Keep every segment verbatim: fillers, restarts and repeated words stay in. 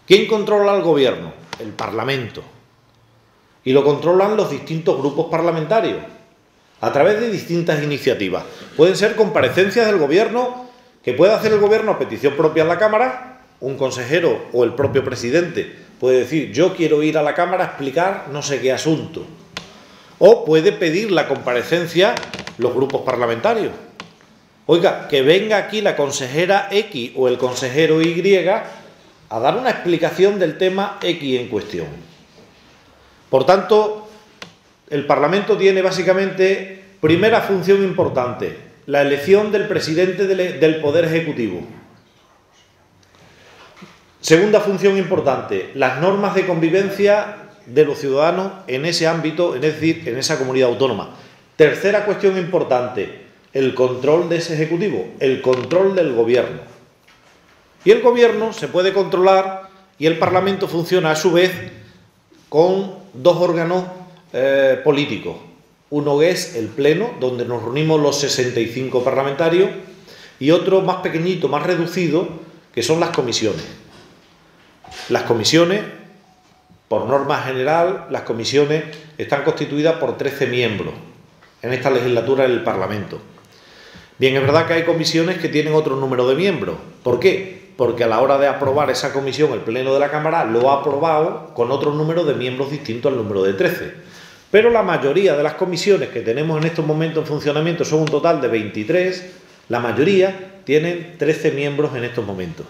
¿Quién controla al Gobierno? El Parlamento. Y lo controlan los distintos grupos parlamentarios, a través de distintas iniciativas. Pueden ser comparecencias del Gobierno, que puede hacer el Gobierno a petición propia en la Cámara, un consejero o el propio presidente puede decir, yo quiero ir a la Cámara a explicar no sé qué asunto. O puede pedir la comparecencia los grupos parlamentarios. Oiga, que venga aquí la consejera X o el consejero Y a dar una explicación del tema X en cuestión. Por tanto, el Parlamento tiene básicamente, primera función importante, la elección del presidente del Poder Ejecutivo. Segunda función importante, las normas de convivencia de los ciudadanos en ese ámbito, es decir, en esa comunidad autónoma. Tercera cuestión importante, el control de ese Ejecutivo, el control del Gobierno. Y el Gobierno se puede controlar y el Parlamento funciona a su vez con dos órganos eh, políticos. Uno es el Pleno, donde nos reunimos los sesenta y cinco parlamentarios, y otro más pequeñito, más reducido, que son las comisiones. Las comisiones, por norma general, las comisiones están constituidas por trece miembros en esta legislatura del Parlamento. Bien, es verdad que hay comisiones que tienen otro número de miembros. ¿Por qué? Porque a la hora de aprobar esa comisión, el Pleno de la Cámara lo ha aprobado con otro número de miembros distinto al número de trece. Pero la mayoría de las comisiones que tenemos en estos momentos en funcionamiento son un total de veintitrés, la mayoría tienen trece miembros en estos momentos.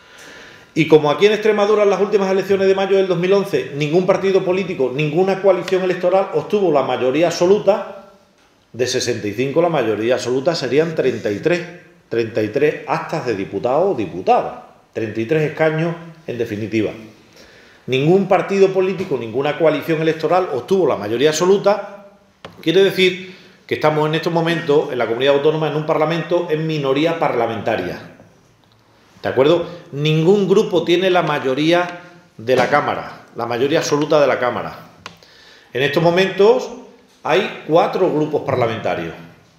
Y como aquí en Extremadura en las últimas elecciones de mayo del dos mil once ningún partido político, ninguna coalición electoral obtuvo la mayoría absoluta, de sesenta y cinco la mayoría absoluta serían treinta y tres, treinta y tres actas de diputado o diputada, treinta y tres escaños en definitiva. Ningún partido político, ninguna coalición electoral obtuvo la mayoría absoluta, quiere decir que estamos en estos momentos en la comunidad autónoma en un parlamento en minoría parlamentaria. ¿De acuerdo? Ningún grupo tiene la mayoría de la Cámara, la mayoría absoluta de la Cámara. En estos momentos hay cuatro grupos parlamentarios.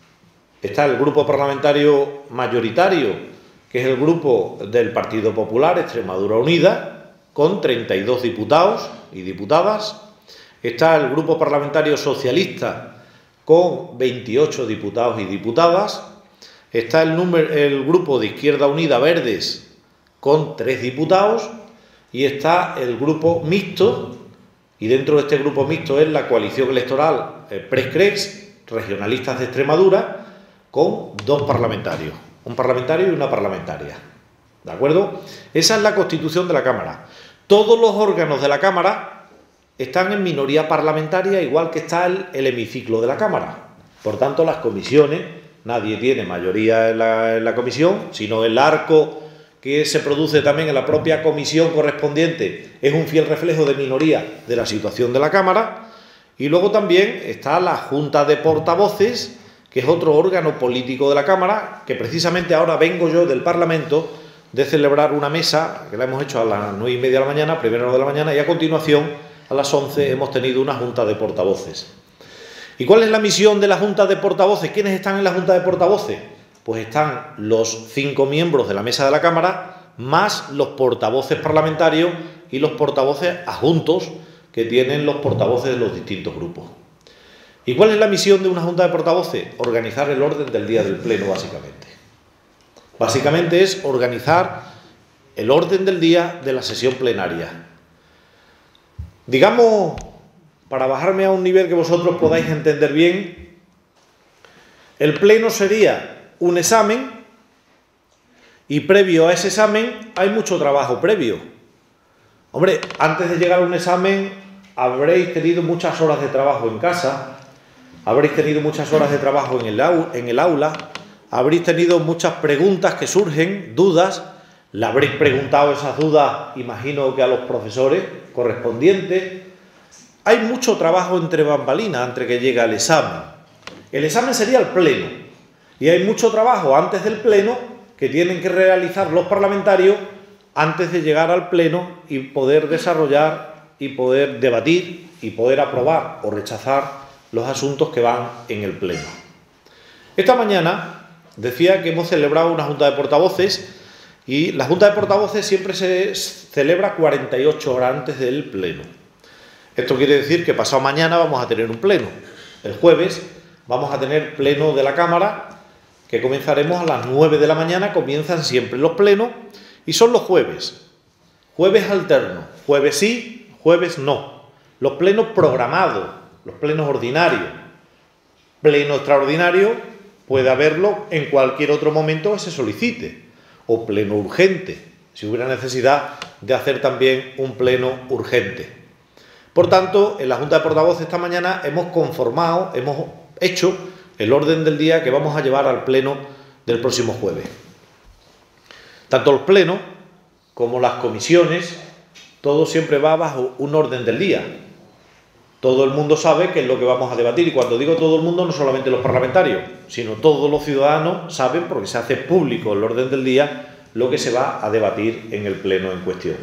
Está el grupo parlamentario mayoritario, que es el grupo del Partido Popular, Extremadura Unida, con treinta y dos diputados y diputadas. Está el grupo parlamentario socialista, con veintiocho diputados y diputadas. Está el, número, el grupo de Izquierda Unida Verdes con tres diputados y está el grupo mixto, y dentro de este grupo mixto es la coalición electoral eh, Prescrex, regionalistas de Extremadura, con dos parlamentarios, un parlamentario y una parlamentaria. ¿De acuerdo? Esa es la constitución de la Cámara. Todos los órganos de la Cámara están en minoría parlamentaria, igual que está el, el hemiciclo de la Cámara. Por tanto, las comisiones... Nadie tiene mayoría en la, en la comisión, sino el arco que se produce también en la propia comisión correspondiente es un fiel reflejo de minoría de la situación de la Cámara. Y luego también está la Junta de Portavoces, que es otro órgano político de la Cámara, que precisamente ahora vengo yo del Parlamento de celebrar una mesa, que la hemos hecho a las nueve y media de la mañana, primera hora de la mañana, y a continuación a las once hemos tenido una Junta de Portavoces. ¿Y cuál es la misión de la Junta de Portavoces? ¿Quiénes están en la Junta de Portavoces? Pues están los cinco miembros de la mesa de la Cámara, más los portavoces parlamentarios y los portavoces adjuntos que tienen los portavoces de los distintos grupos. ¿Y cuál es la misión de una Junta de Portavoces? Organizar el orden del día del Pleno, básicamente. Básicamente es organizar el orden del día de la sesión plenaria. Digamos... Para bajarme a un nivel que vosotros podáis entender bien, el pleno sería un examen y previo a ese examen hay mucho trabajo previo. Hombre, antes de llegar a un examen habréis tenido muchas horas de trabajo en casa, habréis tenido muchas horas de trabajo en el, en el aula, habréis tenido muchas preguntas que surgen, dudas, le habréis preguntado esas dudas, imagino que a los profesores correspondientes. Hay mucho trabajo entre bambalinas antes que llegue el examen. El examen sería el pleno. Y hay mucho trabajo antes del pleno que tienen que realizar los parlamentarios antes de llegar al pleno y poder desarrollar y poder debatir y poder aprobar o rechazar los asuntos que van en el pleno. Esta mañana decía que hemos celebrado una Junta de Portavoces Y la Junta de Portavoces siempre se celebra cuarenta y ocho horas antes del pleno. Esto quiere decir que pasado mañana vamos a tener un pleno. El jueves vamos a tener pleno de la Cámara, que comenzaremos a las nueve de la mañana, comienzan siempre los plenos, y son los jueves. Jueves alternos, jueves sí, jueves no. Los plenos programados, los plenos ordinarios. Pleno extraordinario puede haberlo en cualquier otro momento que se solicite, o pleno urgente, si hubiera necesidad de hacer también un pleno urgente. Por tanto, en la Junta de Portavoces esta mañana hemos conformado, hemos hecho el orden del día que vamos a llevar al pleno del próximo jueves. Tanto los plenos como las comisiones, todo siempre va bajo un orden del día. Todo el mundo sabe qué es lo que vamos a debatir, y cuando digo todo el mundo, no solamente los parlamentarios, sino todos los ciudadanos saben, porque se hace público el orden del día, lo que se va a debatir en el pleno en cuestión.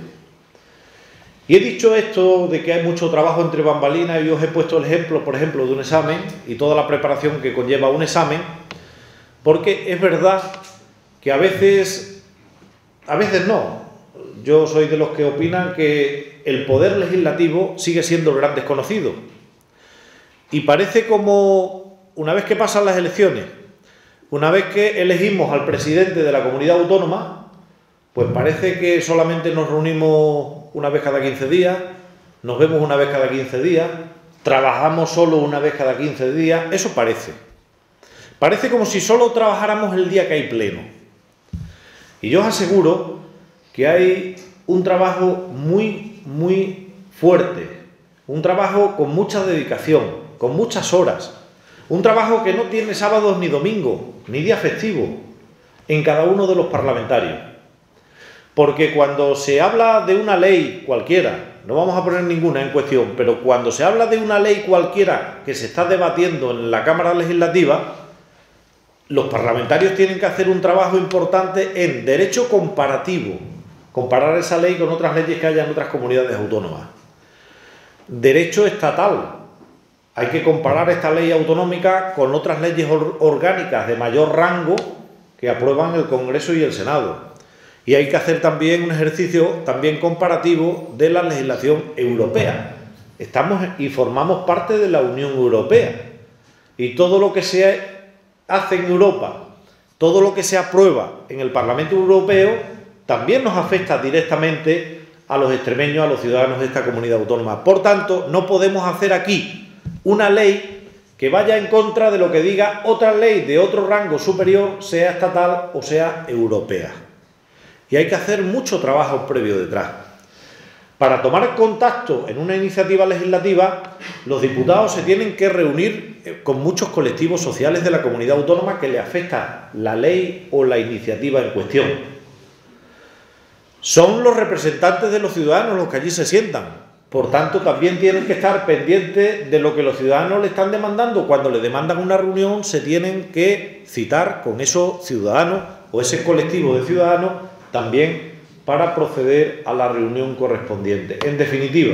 Y he dicho esto de que hay mucho trabajo entre bambalinas, y os he puesto el ejemplo, por ejemplo, de un examen y toda la preparación que conlleva un examen, porque es verdad que a veces, a veces no. Yo soy de los que opinan que el poder legislativo sigue siendo el gran desconocido. Y parece como, una vez que pasan las elecciones, una vez que elegimos al presidente de la comunidad autónoma, pues parece que solamente nos reunimos una vez cada quince días, nos vemos una vez cada quince días, trabajamos solo una vez cada quince días, eso parece. Parece como si solo trabajáramos el día que hay pleno. Y yo os aseguro que hay un trabajo muy, muy fuerte, un trabajo con mucha dedicación, con muchas horas, un trabajo que no tiene sábados ni domingos, ni día festivo, en cada uno de los parlamentarios. Porque cuando se habla de una ley cualquiera, no vamos a poner ninguna en cuestión, pero cuando se habla de una ley cualquiera que se está debatiendo en la Cámara Legislativa, los parlamentarios tienen que hacer un trabajo importante en derecho comparativo, comparar esa ley con otras leyes que haya en otras comunidades autónomas. Derecho estatal. Hay que comparar esta ley autonómica con otras leyes or- orgánicas de mayor rango que aprueban el Congreso y el Senado. Y hay que hacer también un ejercicio también comparativo de la legislación europea. Estamos y formamos parte de la Unión Europea. Y todo lo que se hace en Europa, todo lo que se aprueba en el Parlamento Europeo, también nos afecta directamente a los extremeños, a los ciudadanos de esta comunidad autónoma. Por tanto, no podemos hacer aquí una ley que vaya en contra de lo que diga otra ley de otro rango superior, sea estatal o sea europea. Y hay que hacer mucho trabajo previo detrás. Para tomar contacto en una iniciativa legislativa, los diputados se tienen que reunir con muchos colectivos sociales de la comunidad autónoma que le afecta la ley o la iniciativa en cuestión. Son los representantes de los ciudadanos los que allí se sientan. Por tanto, también tienen que estar pendientes de lo que los ciudadanos le están demandando. Cuando le demandan una reunión, se tienen que citar con esos ciudadanos o ese colectivo de ciudadanos también para proceder a la reunión correspondiente. En definitiva,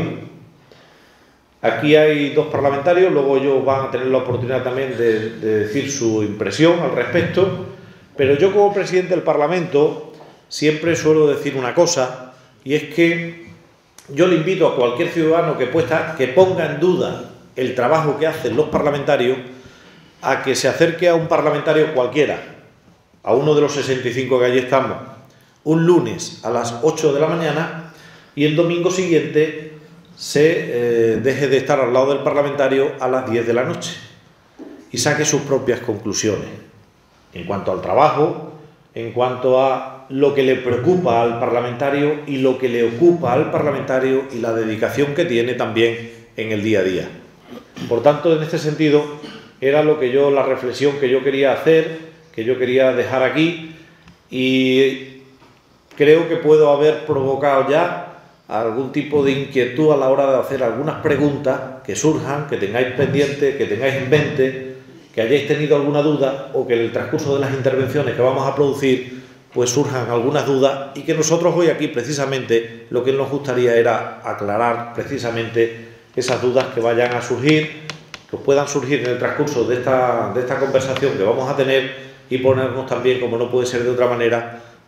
aquí hay dos parlamentarios, luego ellos van a tener la oportunidad también de, de decir su impresión al respecto, pero yo como presidente del Parlamento siempre suelo decir una cosa, y es que yo le invito a cualquier ciudadano que, puesta, que ponga en duda el trabajo que hacen los parlamentarios a que se acerque a un parlamentario cualquiera, a uno de los sesenta y cinco que allí estamos, un lunes a las ocho de la mañana, y el domingo siguiente se eh, deje de estar al lado del parlamentario a las diez de la noche y saque sus propias conclusiones en cuanto al trabajo, en cuanto a lo que le preocupa al parlamentario y lo que le ocupa al parlamentario y la dedicación que tiene también en el día a día. Por tanto, en este sentido, era lo que yo, la reflexión que yo quería hacer, que yo quería dejar aquí, y creo que puedo haber provocado ya algún tipo de inquietud a la hora de hacer algunas preguntas que surjan, que tengáis pendiente, que tengáis en mente, que hayáis tenido alguna duda o que en el transcurso de las intervenciones que vamos a producir pues surjan algunas dudas, y que nosotros hoy aquí precisamente lo que nos gustaría era aclarar precisamente esas dudas que vayan a surgir, que puedan surgir en el transcurso de esta, de esta conversación que vamos a tener, y ponernos también, como no puede ser de otra manera,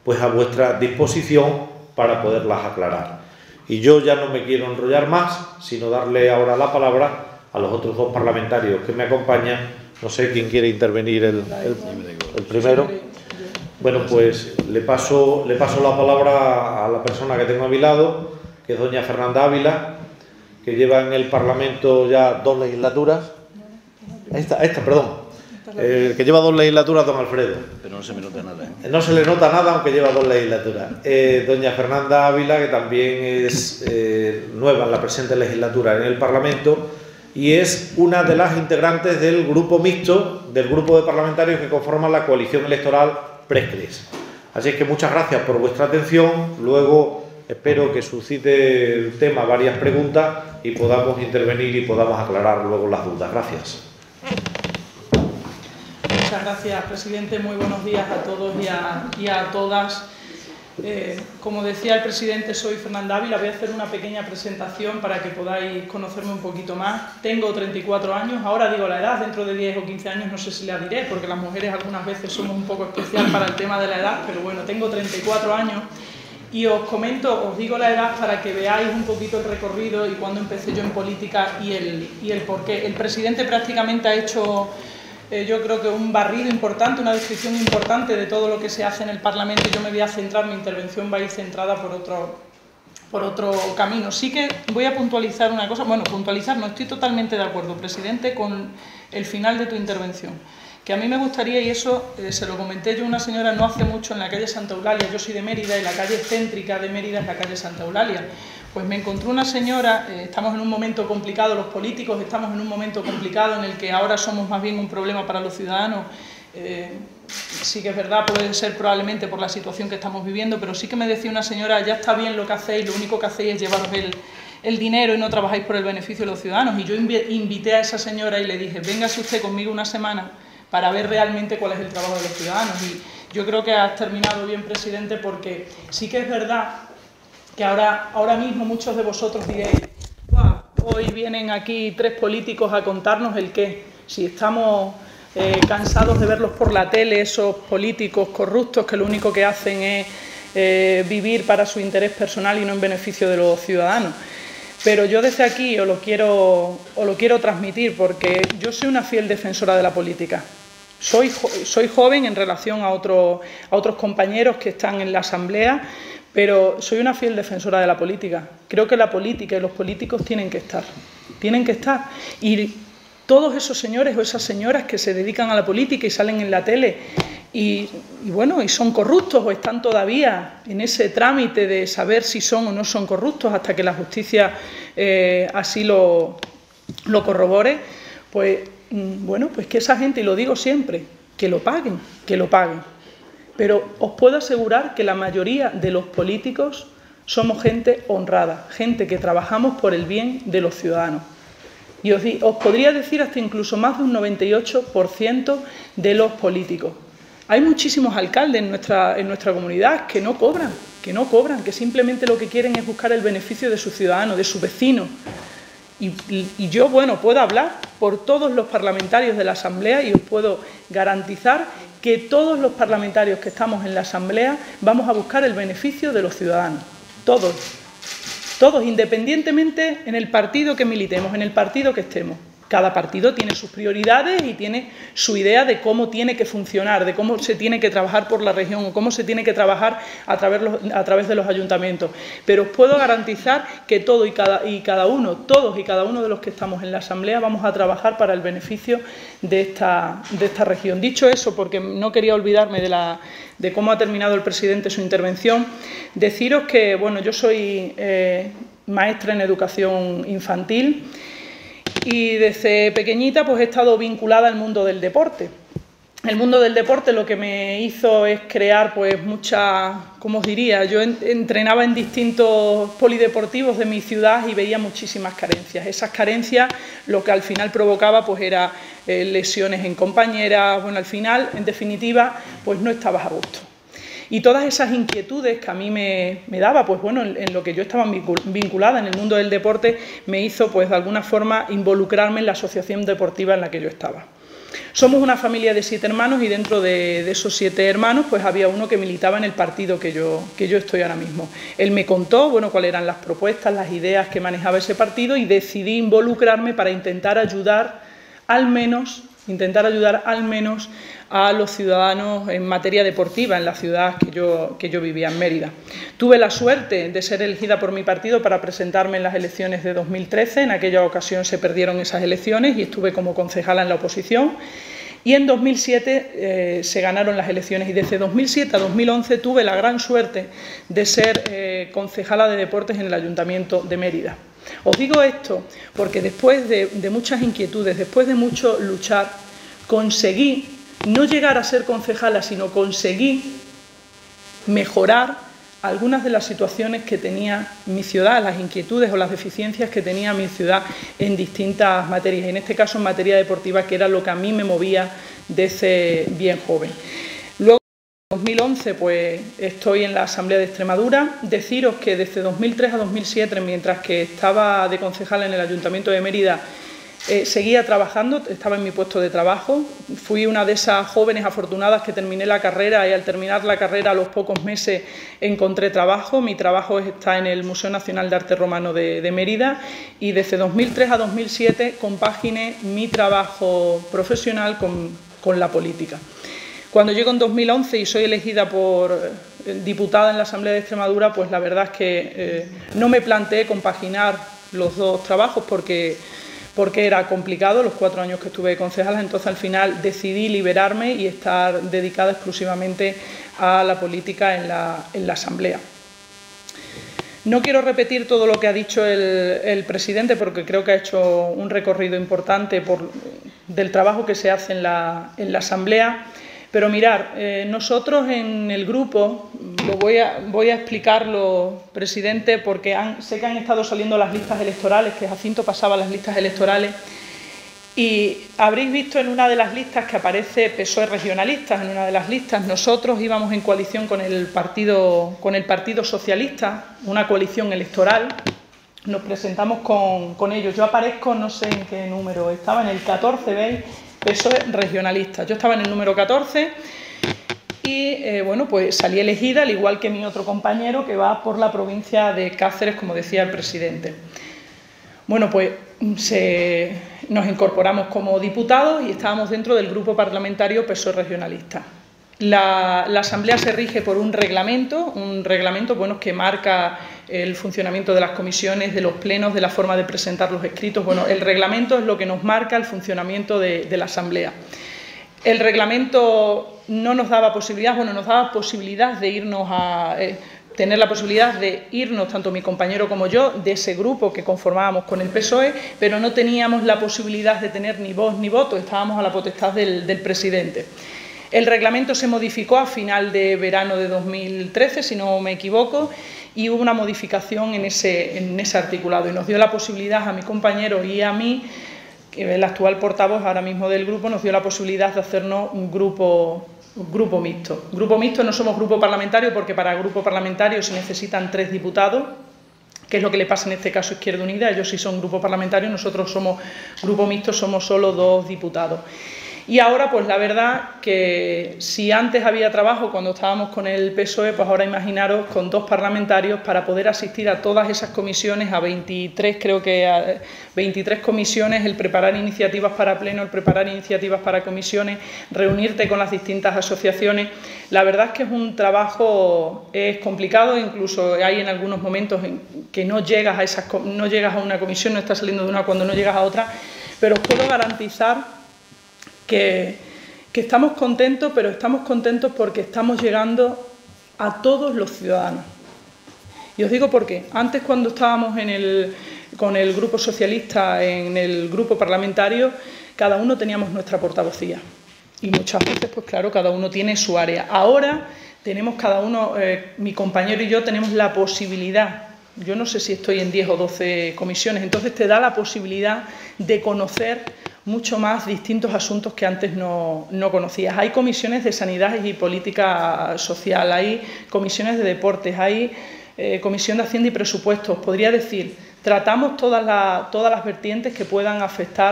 pues a vuestra disposición para poderlas aclarar. Y yo ya no me quiero enrollar más, sino darle ahora la palabra a los otros dos parlamentarios que me acompañan. No sé quién quiere intervenir, el, el, el primero. Bueno, pues le paso, le paso la palabra a la persona que tengo a mi lado, que es doña Fernanda Ávila, que lleva en el Parlamento ya dos legislaturas. Esta, esta perdón. Eh, que lleva dos legislaturas, don Alfredo. Pero no se me nota nada. ¿eh? No se le nota nada, aunque lleva dos legislaturas. Eh, doña Fernanda Ávila, que también es eh, nueva en la presente legislatura en el Parlamento, y es una de las integrantes del grupo mixto, del grupo de parlamentarios que conforman la coalición electoral Prescres. Así es que muchas gracias por vuestra atención. Luego espero que suscite el tema varias preguntas y podamos intervenir y podamos aclarar luego las dudas. Gracias. Muchas gracias, presidente. Muy buenos días a todos y a, y a todas. Eh, como decía el presidente, soy Fernanda Ávila. Voy a hacer una pequeña presentación para que podáis conocerme un poquito más. Tengo treinta y cuatro años, ahora digo la edad, dentro de diez o quince años no sé si la diré, porque las mujeres algunas veces somos un poco especial para el tema de la edad, pero bueno, tengo treinta y cuatro años y os comento, os digo la edad para que veáis un poquito el recorrido y cuándo empecé yo en política y el, y el por qué. El presidente prácticamente ha hecho... Eh, yo creo que un barrido importante, una descripción importante de todo lo que se hace en el Parlamento, y yo me voy a centrar, mi intervención va a ir centrada por otro, por otro camino. Sí que voy a puntualizar una cosa, bueno, puntualizar, no estoy totalmente de acuerdo, presidente, con el final de tu intervención, que a mí me gustaría, y eso eh, se lo comenté yo a una señora no hace mucho en la calle Santa Eulalia. Yo soy de Mérida y la calle céntrica de Mérida es la calle Santa Eulalia. Pues me encontré una señora, eh, estamos en un momento complicado, los políticos estamos en un momento complicado en el que ahora somos más bien un problema para los ciudadanos. Eh, sí que es verdad, puede ser probablemente por la situación que estamos viviendo, pero sí que me decía una señora, ya está bien lo que hacéis, lo único que hacéis es llevaros el, el dinero y no trabajáis por el beneficio de los ciudadanos. Y yo invité a esa señora y le dije, véngase usted conmigo una semana para ver realmente cuál es el trabajo de los ciudadanos. Y yo creo que has terminado bien, presidente, porque sí que es verdad que ahora, ahora mismo muchos de vosotros diréis, wow, hoy vienen aquí tres políticos a contarnos el qué. Si estamos eh, cansados de verlos por la tele, esos políticos corruptos que lo único que hacen es eh, vivir para su interés personal y no en beneficio de los ciudadanos. Pero yo desde aquí os lo quiero, os lo quiero transmitir, porque yo soy una fiel defensora de la política. Soy, soy joven en relación a, otro, a otros compañeros que están en la Asamblea, pero soy una fiel defensora de la política. Creo que la política y los políticos tienen que estar, tienen que estar. Y todos esos señores o esas señoras que se dedican a la política y salen en la tele y, y bueno, y son corruptos o están todavía en ese trámite de saber si son o no son corruptos hasta que la justicia eh, así lo, lo corrobore, pues bueno, pues que esa gente, y lo digo siempre, que lo paguen, que lo paguen. Pero os puedo asegurar que la mayoría de los políticos somos gente honrada, gente que trabajamos por el bien de los ciudadanos. Y os, os podría decir hasta incluso más de un noventa y ocho por ciento de los políticos. Hay muchísimos alcaldes en nuestra, en nuestra comunidad que no cobran, que no cobran, que simplemente lo que quieren es buscar el beneficio de sus ciudadanos, de sus vecinos. Y, y, y yo, bueno, puedo hablar por todos los parlamentarios de la Asamblea y os puedo garantizar que todos los parlamentarios que estamos en la Asamblea vamos a buscar el beneficio de los ciudadanos. Todos. Todos, independientemente en el partido que militemos, en el partido que estemos. Cada partido tiene sus prioridades y tiene su idea de cómo tiene que funcionar, de cómo se tiene que trabajar por la región o cómo se tiene que trabajar a través, a través de los ayuntamientos. Pero os puedo garantizar que todo y cada, y cada uno, todos y cada uno de los que estamos en la Asamblea vamos a trabajar para el beneficio de esta, de esta región. Dicho eso, porque no quería olvidarme de, la, de cómo ha terminado el presidente su intervención, deciros que bueno, yo soy eh, maestra en educación infantil. Y desde pequeñita pues he estado vinculada al mundo del deporte. El mundo del deporte lo que me hizo es crear pues mucha, ¿cómo os diría? Yo en, entrenaba en distintos polideportivos de mi ciudad y veía muchísimas carencias. Esas carencias lo que al final provocaba pues era eh, lesiones en compañeras, bueno, al final, en definitiva, pues no estabas a gusto. Y todas esas inquietudes que a mí me, me daba, pues bueno, en, en lo que yo estaba vinculada en el mundo del deporte, me hizo, pues de alguna forma, involucrarme en la asociación deportiva en la que yo estaba. Somos una familia de siete hermanos y dentro de, de esos siete hermanos pues había uno que militaba en el partido que yo, que yo estoy ahora mismo. Él me contó, bueno, cuáles eran las propuestas, las ideas que manejaba ese partido y decidí involucrarme para intentar ayudar al menos, intentar ayudar al menos a los ciudadanos en materia deportiva en la ciudad que yo, que yo vivía, en Mérida. Tuve la suerte de ser elegida por mi partido para presentarme en las elecciones de dos mil trece. En aquella ocasión se perdieron esas elecciones y estuve como concejala en la oposición. Y en dos mil siete eh, se ganaron las elecciones y desde dos mil siete a dos mil once tuve la gran suerte de ser eh, concejala de deportes en el Ayuntamiento de Mérida. Os digo esto porque después de, de muchas inquietudes, después de mucho luchar, conseguí no llegar a ser concejala, sino conseguí mejorar algunas de las situaciones que tenía mi ciudad, las inquietudes o las deficiencias que tenía mi ciudad en distintas materias, en este caso en materia deportiva, que era lo que a mí me movía desde bien joven. Luego, en dos mil once, pues estoy en la Asamblea de Extremadura. Deciros que desde dos mil tres a dos mil siete, mientras que estaba de concejala en el Ayuntamiento de Mérida, Eh, seguía trabajando, estaba en mi puesto de trabajo, fui una de esas jóvenes afortunadas que terminé la carrera y al terminar la carrera a los pocos meses encontré trabajo. Mi trabajo está en el Museo Nacional de Arte Romano de, de Mérida y desde dos mil tres a dos mil siete compaginé mi trabajo profesional con, con la política. Cuando llego en dos mil once y soy elegida por eh, diputada en la Asamblea de Extremadura, pues la verdad es que eh, no me planteé compaginar los dos trabajos porque porque era complicado los cuatro años que estuve de concejala, entonces al final decidí liberarme y estar dedicada exclusivamente a la política en la, en la Asamblea. No quiero repetir todo lo que ha dicho el, el presidente porque creo que ha hecho un recorrido importante por, del trabajo que se hace en la, en la Asamblea. Pero mirar, eh, nosotros en el grupo, lo voy a, voy a explicarlo, presidente, porque han, sé que han estado saliendo las listas electorales, que Jacinto pasaba las listas electorales, y habréis visto en una de las listas que aparece P S O E regionalistas, en una de las listas. Nosotros íbamos en coalición con el Partido, con el Partido Socialista, una coalición electoral, nos presentamos con, con ellos. Yo aparezco, no sé en qué número, estaba en el catorce, ¿veis? P S O E regionalista. Yo estaba en el número catorce y eh, bueno, pues salí elegida, al igual que mi otro compañero que va por la provincia de Cáceres, como decía el presidente. Bueno, pues se, nos incorporamos como diputados y estábamos dentro del grupo parlamentario P S O E regionalista. La, la Asamblea se rige por un reglamento, un reglamento bueno, que marca el funcionamiento de las comisiones, de los plenos, de la forma de presentar los escritos. Bueno, el reglamento es lo que nos marca el funcionamiento de, de la Asamblea. El reglamento no nos daba posibilidad, bueno, nos daba posibilidad de irnos a... Eh, tener la posibilidad de irnos, tanto mi compañero como yo, de ese grupo que conformábamos con el P S O E, pero no teníamos la posibilidad de tener ni voz ni voto, estábamos a la potestad del, del presidente. El reglamento se modificó a final de verano de dos mil trece, si no me equivoco, y hubo una modificación en ese, en ese articulado y nos dio la posibilidad a mi compañero y a mí, que el actual portavoz ahora mismo del grupo, nos dio la posibilidad de hacernos un grupo, un grupo mixto. Grupo mixto, no somos grupo parlamentario porque para grupo parlamentario se necesitan tres diputados, que es lo que le pasa en este caso a Izquierda Unida. Ellos sí son grupo parlamentario, nosotros somos grupo mixto, somos solo dos diputados. Y ahora, pues la verdad que si antes había trabajo cuando estábamos con el P S O E, pues ahora imaginaros con dos parlamentarios para poder asistir a todas esas comisiones, a veintitrés, creo que a veintitrés comisiones, el preparar iniciativas para pleno, el preparar iniciativas para comisiones, reunirte con las distintas asociaciones. La verdad es que es un trabajo, es complicado, incluso hay en algunos momentos en que no llegas a esas, no llegas a una comisión, no estás saliendo de una cuando no llegas a otra, pero os puedo garantizar Que, que estamos contentos, pero estamos contentos porque estamos llegando a todos los ciudadanos. Y os digo por qué. Antes, cuando estábamos en el, con el grupo socialista, en el grupo parlamentario, cada uno teníamos nuestra portavocía. Y muchas veces, pues claro, cada uno tiene su área. Ahora tenemos cada uno, eh, mi compañero y yo, tenemos la posibilidad, yo no sé si estoy en diez o doce comisiones, entonces te da la posibilidad de conocer mucho más distintos asuntos que antes no, no conocías. Hay comisiones de sanidad y política social, hay comisiones de deportes, hay eh, comisión de Hacienda y presupuestos. Podría decir, tratamos todas, la, todas las vertientes que puedan afectar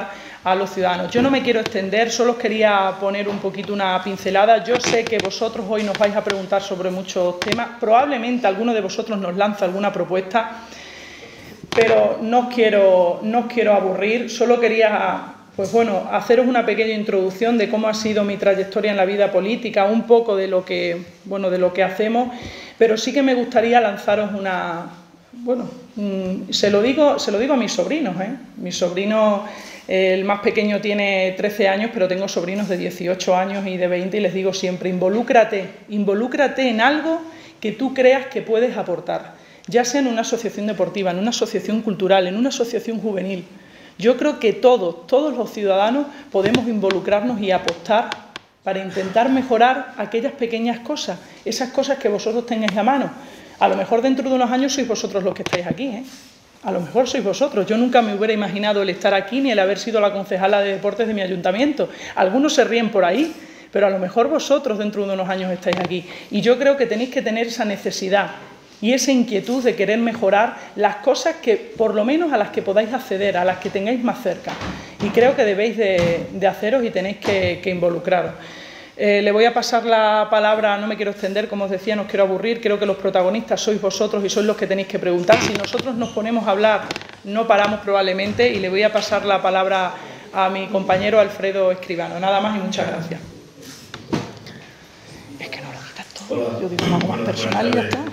a los ciudadanos. Yo no me quiero extender, solo os quería poner un poquito una pincelada. Yo sé que vosotros hoy nos vais a preguntar sobre muchos temas, probablemente alguno de vosotros nos lanza alguna propuesta, pero no os quiero, no os quiero aburrir, solo quería pues bueno, haceros una pequeña introducción de cómo ha sido mi trayectoria en la vida política, un poco de lo que, bueno, de lo que hacemos, pero sí que me gustaría lanzaros una... Bueno, mmm, se lo digo, se lo digo a mis sobrinos, ¿eh? Mis sobrinos, eh, el más pequeño tiene trece años, pero tengo sobrinos de dieciocho años y de veinte y les digo siempre, involúcrate, involúcrate en algo que tú creas que puedes aportar, ya sea en una asociación deportiva, en una asociación cultural, en una asociación juvenil. Yo creo que todos, todos los ciudadanos podemos involucrarnos y apostar para intentar mejorar aquellas pequeñas cosas, esas cosas que vosotros tengáis a mano. A lo mejor dentro de unos años sois vosotros los que estáis aquí, ¿eh? A lo mejor sois vosotros. Yo nunca me hubiera imaginado el estar aquí ni el haber sido la concejala de deportes de mi ayuntamiento. Algunos se ríen por ahí, pero a lo mejor vosotros dentro de unos años estáis aquí. Y yo creo que tenéis que tener esa necesidad y esa inquietud de querer mejorar las cosas que, por lo menos, a las que podáis acceder, a las que tengáis más cerca. Y creo que debéis de, de haceros y tenéis que, que involucraros. Eh, le voy a pasar la palabra, no me quiero extender, como os decía, no os quiero aburrir, creo que los protagonistas sois vosotros y sois los que tenéis que preguntar. Si nosotros nos ponemos a hablar, no paramos probablemente, y le voy a pasar la palabra a mi compañero Alfredo Escribano. Nada más y muchas gracias. Es que no lo quitas todo, yo digo algo más personal y ya está.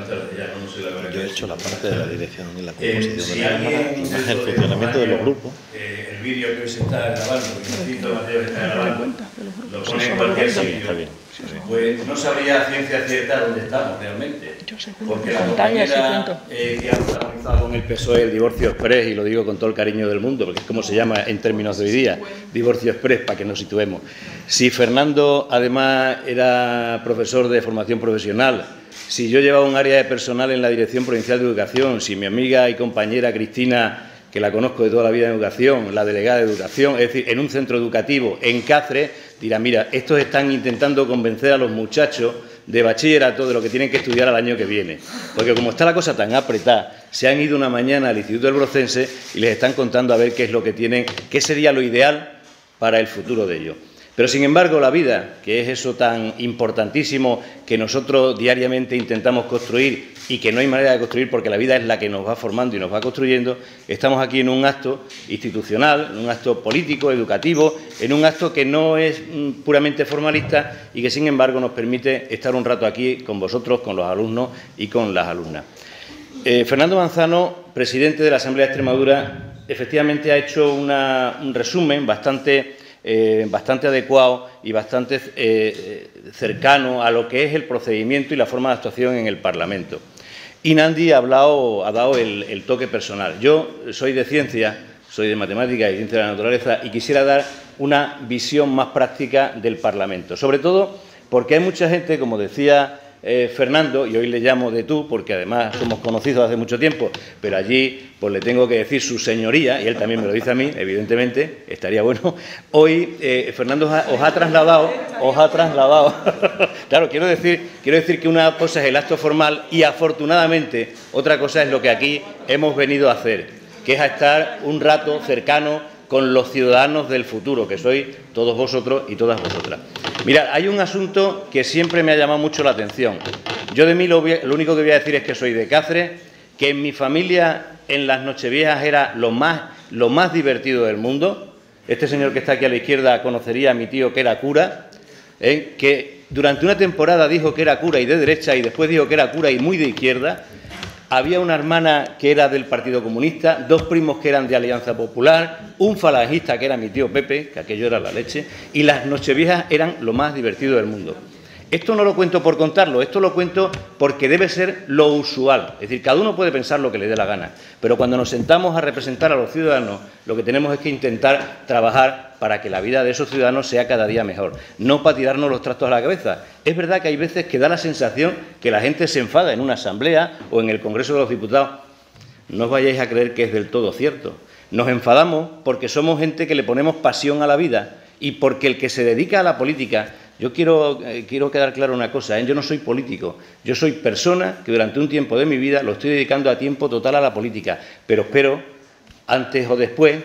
Yo he hecho la parte de la dirección y la composición de la Cámara y más el funcionamiento de los grupos. Eh, el vídeo que hoy se está grabando, el necesito material que está grabando, lo pone en cualquier sitio. Pues no sabría a ciencia cierta dónde estamos realmente. Porque la compañera eh, que ha protagonizado con el P S O E el divorcio express, y lo digo con todo el cariño del mundo, porque es como se llama en términos de hoy día, divorcio express, para que nos situemos. Si Fernando además era profesor de formación profesional, si yo llevaba un área de personal en la Dirección Provincial de Educación, si mi amiga y compañera Cristina, que la conozco de toda la vida en educación, la delegada de educación, es decir, en un centro educativo en Cáceres, dirá, mira, estos están intentando convencer a los muchachos de bachillerato de lo que tienen que estudiar al año que viene. Porque como está la cosa tan apretada, se han ido una mañana al Instituto del Brocense y les están contando a ver qué es lo que tienen, qué sería lo ideal para el futuro de ellos. Pero, sin embargo, la vida, que es eso tan importantísimo que nosotros diariamente intentamos construir y que no hay manera de construir porque la vida es la que nos va formando y nos va construyendo, estamos aquí en un acto institucional, en un acto político, educativo, en un acto que no es mm, puramente formalista y que, sin embargo, nos permite estar un rato aquí con vosotros, con los alumnos y con las alumnas. Eh, Fernando Manzano, presidente de la Asamblea de Extremadura, efectivamente ha hecho una, un resumen bastante... Eh, bastante adecuado y bastante eh, cercano a lo que es el procedimiento y la forma de actuación en el Parlamento. Y Nandi ha, hablado, ha dado el, el toque personal. Yo soy de ciencia, soy de matemáticas y ciencia de la naturaleza y quisiera dar una visión más práctica del Parlamento. Sobre todo porque hay mucha gente, como decía eh, Fernando, y hoy le llamo de tú, porque además somos conocidos hace mucho tiempo, pero allí pues le tengo que decir su señoría, y él también me lo dice a mí, evidentemente, estaría bueno. Hoy eh, Fernando os ha, os ha trasladado, os ha trasladado, claro, quiero decir, quiero decir que una cosa es el acto formal y afortunadamente otra cosa es lo que aquí hemos venido a hacer, que es a estar un rato cercano con los ciudadanos del futuro, que sois todos vosotros y todas vosotras. Mirad, hay un asunto que siempre me ha llamado mucho la atención. Yo de mí lo, voy, lo único que voy a decir es que soy de Cáceres, que en mi familia en las Nocheviejas era lo más, lo más divertido del mundo. Este señor que está aquí a la izquierda conocería a mi tío que era cura, ¿eh? que durante una temporada dijo que era cura y de derecha y después dijo que era cura y muy de izquierda. Había una hermana que era del Partido Comunista, dos primos que eran de Alianza Popular, un falangista que era mi tío Pepe, que aquello era la leche, y las Nocheviejas eran lo más divertido del mundo. Esto no lo cuento por contarlo, esto lo cuento porque debe ser lo usual. Es decir, cada uno puede pensar lo que le dé la gana, pero cuando nos sentamos a representar a los ciudadanos, lo que tenemos es que intentar trabajar para que la vida de esos ciudadanos sea cada día mejor, no para tirarnos los trastos a la cabeza. Es verdad que hay veces que da la sensación que la gente se enfada en una asamblea o en el Congreso de los Diputados. No os vayáis a creer que es del todo cierto. Nos enfadamos porque somos gente que le ponemos pasión a la vida y porque el que se dedica a la política... Yo quiero, eh, quiero quedar claro una cosa, ¿eh? Yo no soy político, yo soy persona que durante un tiempo de mi vida lo estoy dedicando a tiempo total a la política, pero espero, antes o después,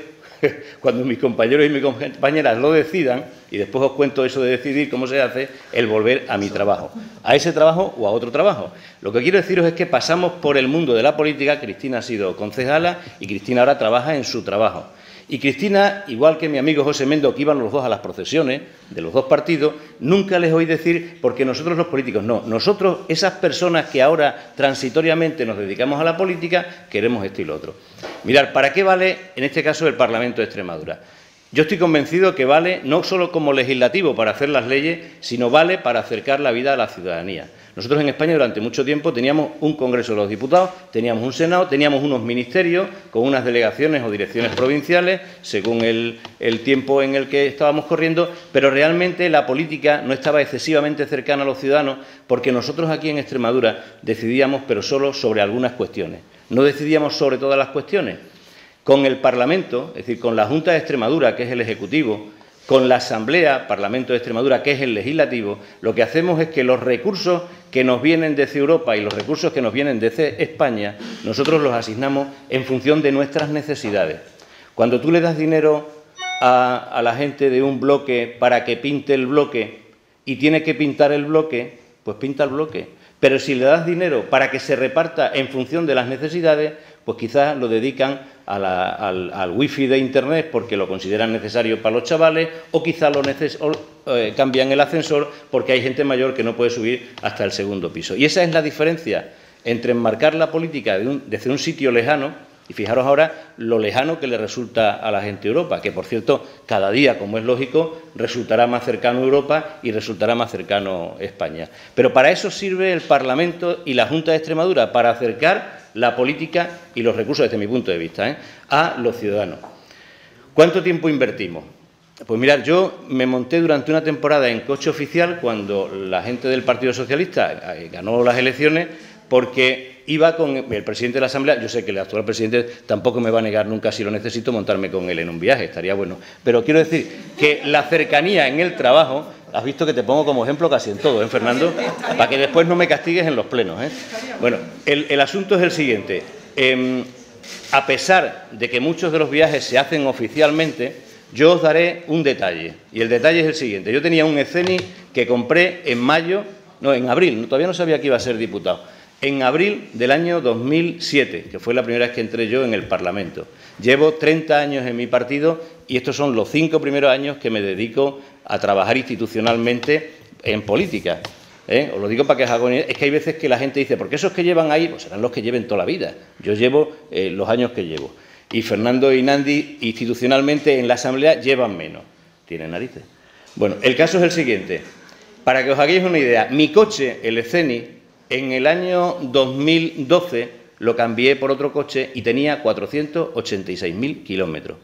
cuando mis compañeros y mis compañeras lo decidan, y después os cuento eso de decidir cómo se hace, el volver a mi trabajo, a ese trabajo o a otro trabajo. Lo que quiero deciros es que pasamos por el mundo de la política. Cristina ha sido concejala y Cristina ahora trabaja en su trabajo. Y Cristina, igual que mi amigo José Mendo, que iban los dos a las procesiones de los dos partidos, nunca les oí decir, porque nosotros los políticos, no, nosotros, esas personas que ahora transitoriamente nos dedicamos a la política, queremos esto y lo otro. Mirad, ¿para qué vale, en este caso, el Parlamento de Extremadura? Yo estoy convencido que vale no solo como legislativo para hacer las leyes, sino vale para acercar la vida a la ciudadanía. Nosotros en España durante mucho tiempo teníamos un Congreso de los Diputados, teníamos un Senado, teníamos unos ministerios con unas delegaciones o direcciones provinciales, según el, el tiempo en el que estábamos corriendo, pero realmente la política no estaba excesivamente cercana a los ciudadanos, porque nosotros aquí en Extremadura decidíamos, pero solo sobre algunas cuestiones. No decidíamos sobre todas las cuestiones. Con el Parlamento, es decir, con la Junta de Extremadura, que es el Ejecutivo, con la Asamblea, Parlamento de Extremadura, que es el Legislativo, lo que hacemos es que los recursos que nos vienen desde Europa y los recursos que nos vienen desde España, nosotros los asignamos en función de nuestras necesidades. Cuando tú le das dinero a, a la gente de un bloque para que pinte el bloque y tiene que pintar el bloque, pues pinta el bloque. Pero si le das dinero para que se reparta en función de las necesidades, pues quizás lo dedican a la, al, al wifi de Internet porque lo consideran necesario para los chavales, o quizás lo neces o, eh, cambian el ascensor porque hay gente mayor que no puede subir hasta el segundo piso. Y esa es la diferencia entre enmarcar la política de un, desde un sitio lejano, y fijaros ahora lo lejano que le resulta a la gente Europa, que por cierto, cada día, como es lógico, resultará más cercano Europa y resultará más cercano España. Pero para eso sirve el Parlamento y la Junta de Extremadura, para acercar la política y los recursos, desde mi punto de vista, ¿eh? a los ciudadanos. ¿Cuánto tiempo invertimos? Pues mirad, yo me monté durante una temporada en coche oficial cuando la gente del Partido Socialista ganó las elecciones, porque iba con el presidente de la Asamblea. Yo sé que el actual presidente tampoco me va a negar nunca, si lo necesito, montarme con él en un viaje, estaría bueno. Pero quiero decir que la cercanía en el trabajo, has visto que te pongo como ejemplo casi en todo, ¿eh, Fernando? Para que después no me castigues en los plenos, ¿eh? Bueno, el, el asunto es el siguiente. Eh, a pesar de que muchos de los viajes se hacen oficialmente, yo os daré un detalle. Y el detalle es el siguiente. Yo tenía un Scenic que compré en mayo, no, en abril, todavía no sabía que iba a ser diputado. En abril del año dos mil siete, que fue la primera vez que entré yo en el Parlamento. Llevo treinta años en mi partido y estos son los cinco primeros años que me dedico a trabajar institucionalmente en política. ¿eh? Os lo digo para que os hagáis una idea. Es que hay veces que la gente dice, ¿por qué esos que llevan ahí? Pues serán los que lleven toda la vida. Yo llevo eh, los años que llevo. Y Fernando y Nandi, institucionalmente en la Asamblea, llevan menos. Tienen narices. Bueno, el caso es el siguiente. Para que os hagáis una idea, mi coche, el Scenic, en el año dos mil doce lo cambié por otro coche y tenía cuatrocientos ochenta y seis mil kilómetros.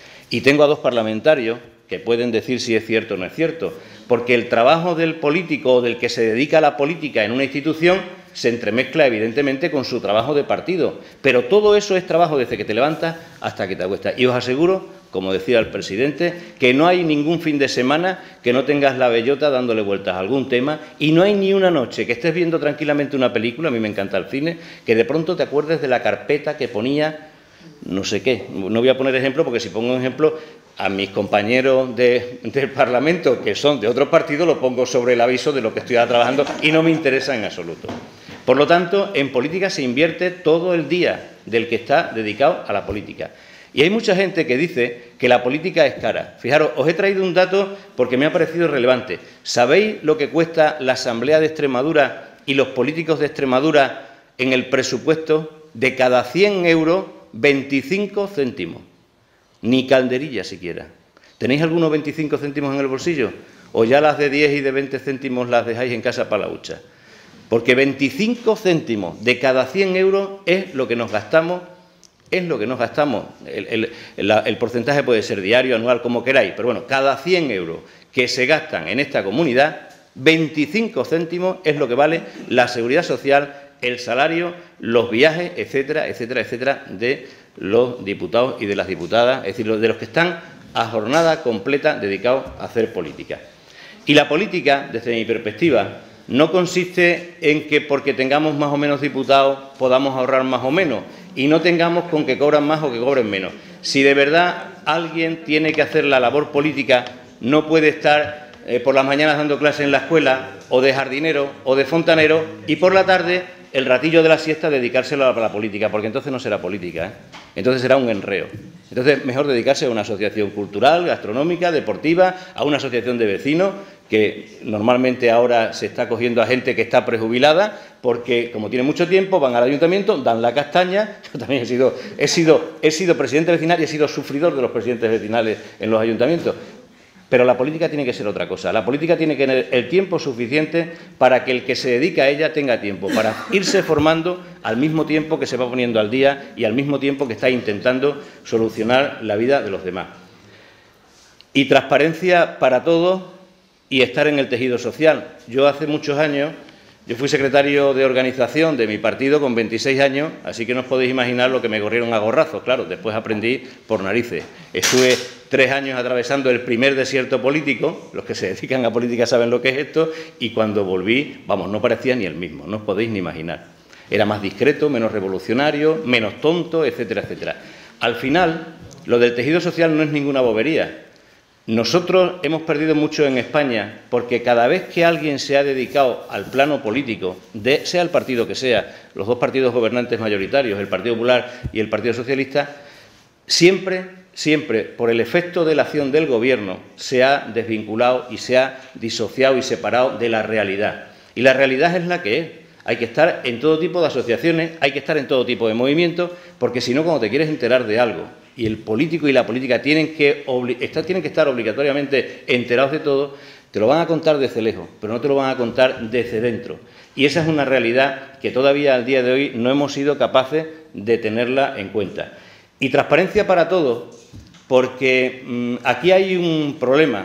Y tengo a dos parlamentarios que pueden decir si es cierto o no es cierto, porque el trabajo del político o del que se dedica a la política en una institución se entremezcla evidentemente con su trabajo de partido, pero todo eso es trabajo desde que te levantas hasta que te acuestas. Y os aseguro, como decía el presidente, que no hay ningún fin de semana que no tengas la bellota dándole vueltas a algún tema, y no hay ni una noche que estés viendo tranquilamente una película, a mí me encanta el cine, que de pronto te acuerdes de la carpeta que ponía no sé qué. No voy a poner ejemplo porque si pongo un ejemplo a mis compañeros de, del Parlamento, que son de otros partidos, lo pongo sobre el aviso de lo que estoy trabajando y no me interesa en absoluto. Por lo tanto, en política se invierte todo el día del que está dedicado a la política. Y hay mucha gente que dice que la política es cara. Fijaros, os he traído un dato porque me ha parecido relevante. ¿Sabéis lo que cuesta la Asamblea de Extremadura y los políticos de Extremadura en el presupuesto? De cada cien euros, veinticinco céntimos. Ni calderilla siquiera. ¿Tenéis algunos veinticinco céntimos en el bolsillo? ¿O ya las de diez y de veinte céntimos las dejáis en casa para la hucha? Porque veinticinco céntimos de cada cien euros es lo que nos gastamos, es lo que nos gastamos. El, el, el, el porcentaje puede ser diario, anual, como queráis, pero bueno, cada cien euros que se gastan en esta comunidad, veinticinco céntimos es lo que vale la seguridad social, el salario, los viajes, etcétera, etcétera, etcétera, de los diputados y de las diputadas, es decir, de los que están a jornada completa dedicados a hacer política. Y la política, desde mi perspectiva, no consiste en que porque tengamos más o menos diputados podamos ahorrar más o menos y no tengamos con que cobran más o que cobren menos. Si de verdad alguien tiene que hacer la labor política, no puede estar eh, por las mañanas dando clases en la escuela, o de jardinero, o de fontanero, y por la tarde, el ratillo de la siesta, dedicárselo a la política, porque entonces no será política, ¿eh? Entonces será un enreo. Entonces, mejor dedicarse a una asociación cultural, gastronómica, deportiva, a una asociación de vecinos, que normalmente ahora se está cogiendo a gente que está prejubilada, porque como tiene mucho tiempo, van al ayuntamiento, dan la castaña. Yo también he sido, he sido, he sido presidente vecinal y he sido sufridor de los presidentes vecinales en los ayuntamientos. Pero la política tiene que ser otra cosa. La política tiene que tener el tiempo suficiente para que el que se dedica a ella tenga tiempo, para irse formando al mismo tiempo que se va poniendo al día y al mismo tiempo que está intentando solucionar la vida de los demás. Y transparencia para todos y estar en el tejido social. Yo hace muchos años, yo fui secretario de organización de mi partido con veintiséis años, así que no os podéis imaginar lo que me corrieron a gorrazos. Claro, después aprendí por narices. Estuve tres años atravesando el primer desierto político, los que se dedican a política saben lo que es esto, y cuando volví, vamos, no parecía ni el mismo, no os podéis ni imaginar. Era más discreto, menos revolucionario, menos tonto, etcétera, etcétera. Al final, lo del tejido social no es ninguna bobería. Nosotros hemos perdido mucho en España porque cada vez que alguien se ha dedicado al plano político, de, sea el partido que sea, los dos partidos gobernantes mayoritarios, el Partido Popular y el Partido Socialista, siempre, siempre, por el efecto de la acción del Gobierno, se ha desvinculado y se ha disociado y separado de la realidad. Y la realidad es la que es. Hay que estar en todo tipo de asociaciones, hay que estar en todo tipo de movimientos, porque si no, cuando te quieres enterar de algo, y el político y la política tienen que, estar, tienen que estar obligatoriamente enterados de todo, te lo van a contar desde lejos, pero no te lo van a contar desde dentro. Y esa es una realidad que todavía al día de hoy no hemos sido capaces de tenerla en cuenta. Y transparencia para todos, porque mmm, aquí hay un problema.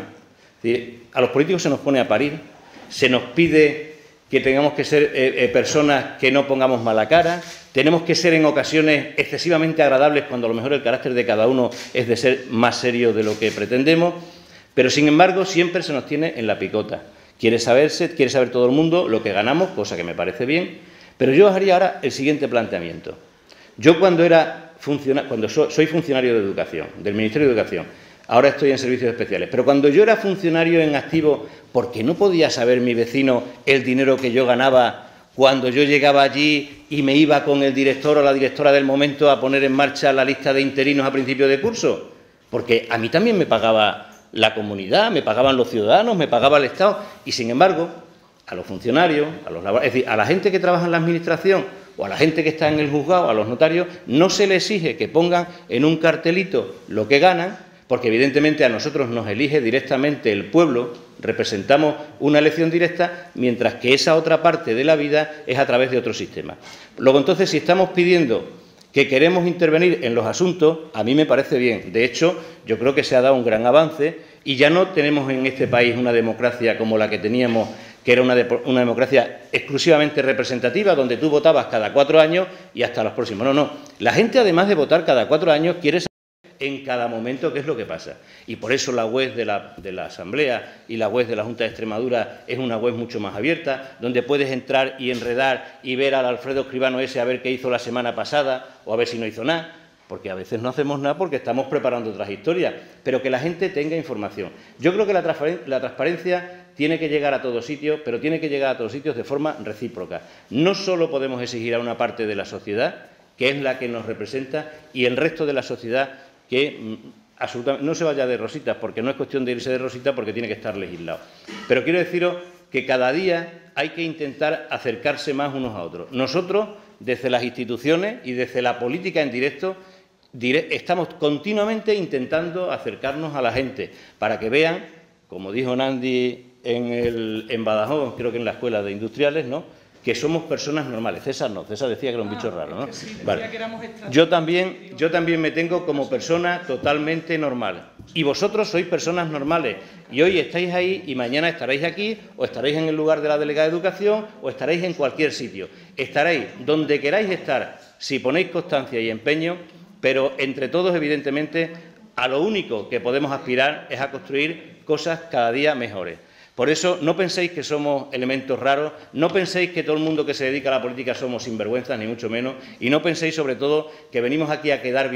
A los políticos se nos pone a parir, se nos pide que tengamos que ser eh, eh, personas que no pongamos mala cara, tenemos que ser en ocasiones excesivamente agradables cuando a lo mejor el carácter de cada uno es de ser más serio de lo que pretendemos, pero sin embargo siempre se nos tiene en la picota. Quiere saberse, quiere saber todo el mundo lo que ganamos, cosa que me parece bien, pero yo os haría ahora el siguiente planteamiento. Yo cuando era funcionario, cuando so, soy funcionario de Educación, del Ministerio de Educación, ahora estoy en servicios especiales, pero cuando yo era funcionario en activo, ¿por qué no podía saber mi vecino el dinero que yo ganaba cuando yo llegaba allí y me iba con el director o la directora del momento a poner en marcha la lista de interinos a principio de curso? Porque a mí también me pagaba la comunidad, me pagaban los ciudadanos, me pagaba el Estado, y sin embargo, a los funcionarios, a los es decir, a la gente que trabaja en la Administración o a la gente que está en el juzgado, a los notarios, no se les exige que pongan en un cartelito lo que ganan, porque evidentemente a nosotros nos elige directamente el pueblo, representamos una elección directa, mientras que esa otra parte de la vida es a través de otro sistema. Luego, entonces, si estamos pidiendo que queremos intervenir en los asuntos, a mí me parece bien. De hecho, yo creo que se ha dado un gran avance y ya no tenemos en este país una democracia como la que teníamos, que era una, de, una democracia exclusivamente representativa, donde tú votabas cada cuatro años y hasta los próximos. No, no. La gente, además de votar cada cuatro años, quiere saber en cada momento qué es lo que pasa. Y por eso la web de la, de la Asamblea y la web de la Junta de Extremadura es una web mucho más abierta, donde puedes entrar y enredar y ver al Alfredo Escribano ese a ver qué hizo la semana pasada o a ver si no hizo nada, porque a veces no hacemos nada porque estamos preparando otras historias, pero que la gente tenga información. Yo creo que la, transparencia, la transparencia tiene que llegar a todos sitios, pero tiene que llegar a todos sitios de forma recíproca. No solo podemos exigir a una parte de la sociedad, que es la que nos representa, y el resto de la sociedad que absolutamente no se vaya de rositas, porque no es cuestión de irse de rositas, porque tiene que estar legislado. Pero quiero deciros que cada día hay que intentar acercarse más unos a otros. Nosotros, desde las instituciones y desde la política en directo, dire- estamos continuamente intentando acercarnos a la gente para que vean, como dijo Nandi en, el, en Badajoz, creo que en la Escuela de Industriales, ¿no?, que somos personas normales. César no, César decía que era un bicho ah, raro, ¿no? Sí, vale. Yo también, yo también me tengo como persona totalmente normal. Y vosotros sois personas normales. Y hoy estáis ahí y mañana estaréis aquí, o estaréis en el lugar de la delegada de Educación, o estaréis en cualquier sitio. Estaréis donde queráis estar, si ponéis constancia y empeño, pero entre todos, evidentemente, a lo único que podemos aspirar es a construir cosas cada día mejores. Por eso, no penséis que somos elementos raros, no penséis que todo el mundo que se dedica a la política somos sinvergüenzas, ni mucho menos, y no penséis, sobre todo, que venimos aquí a quedar bien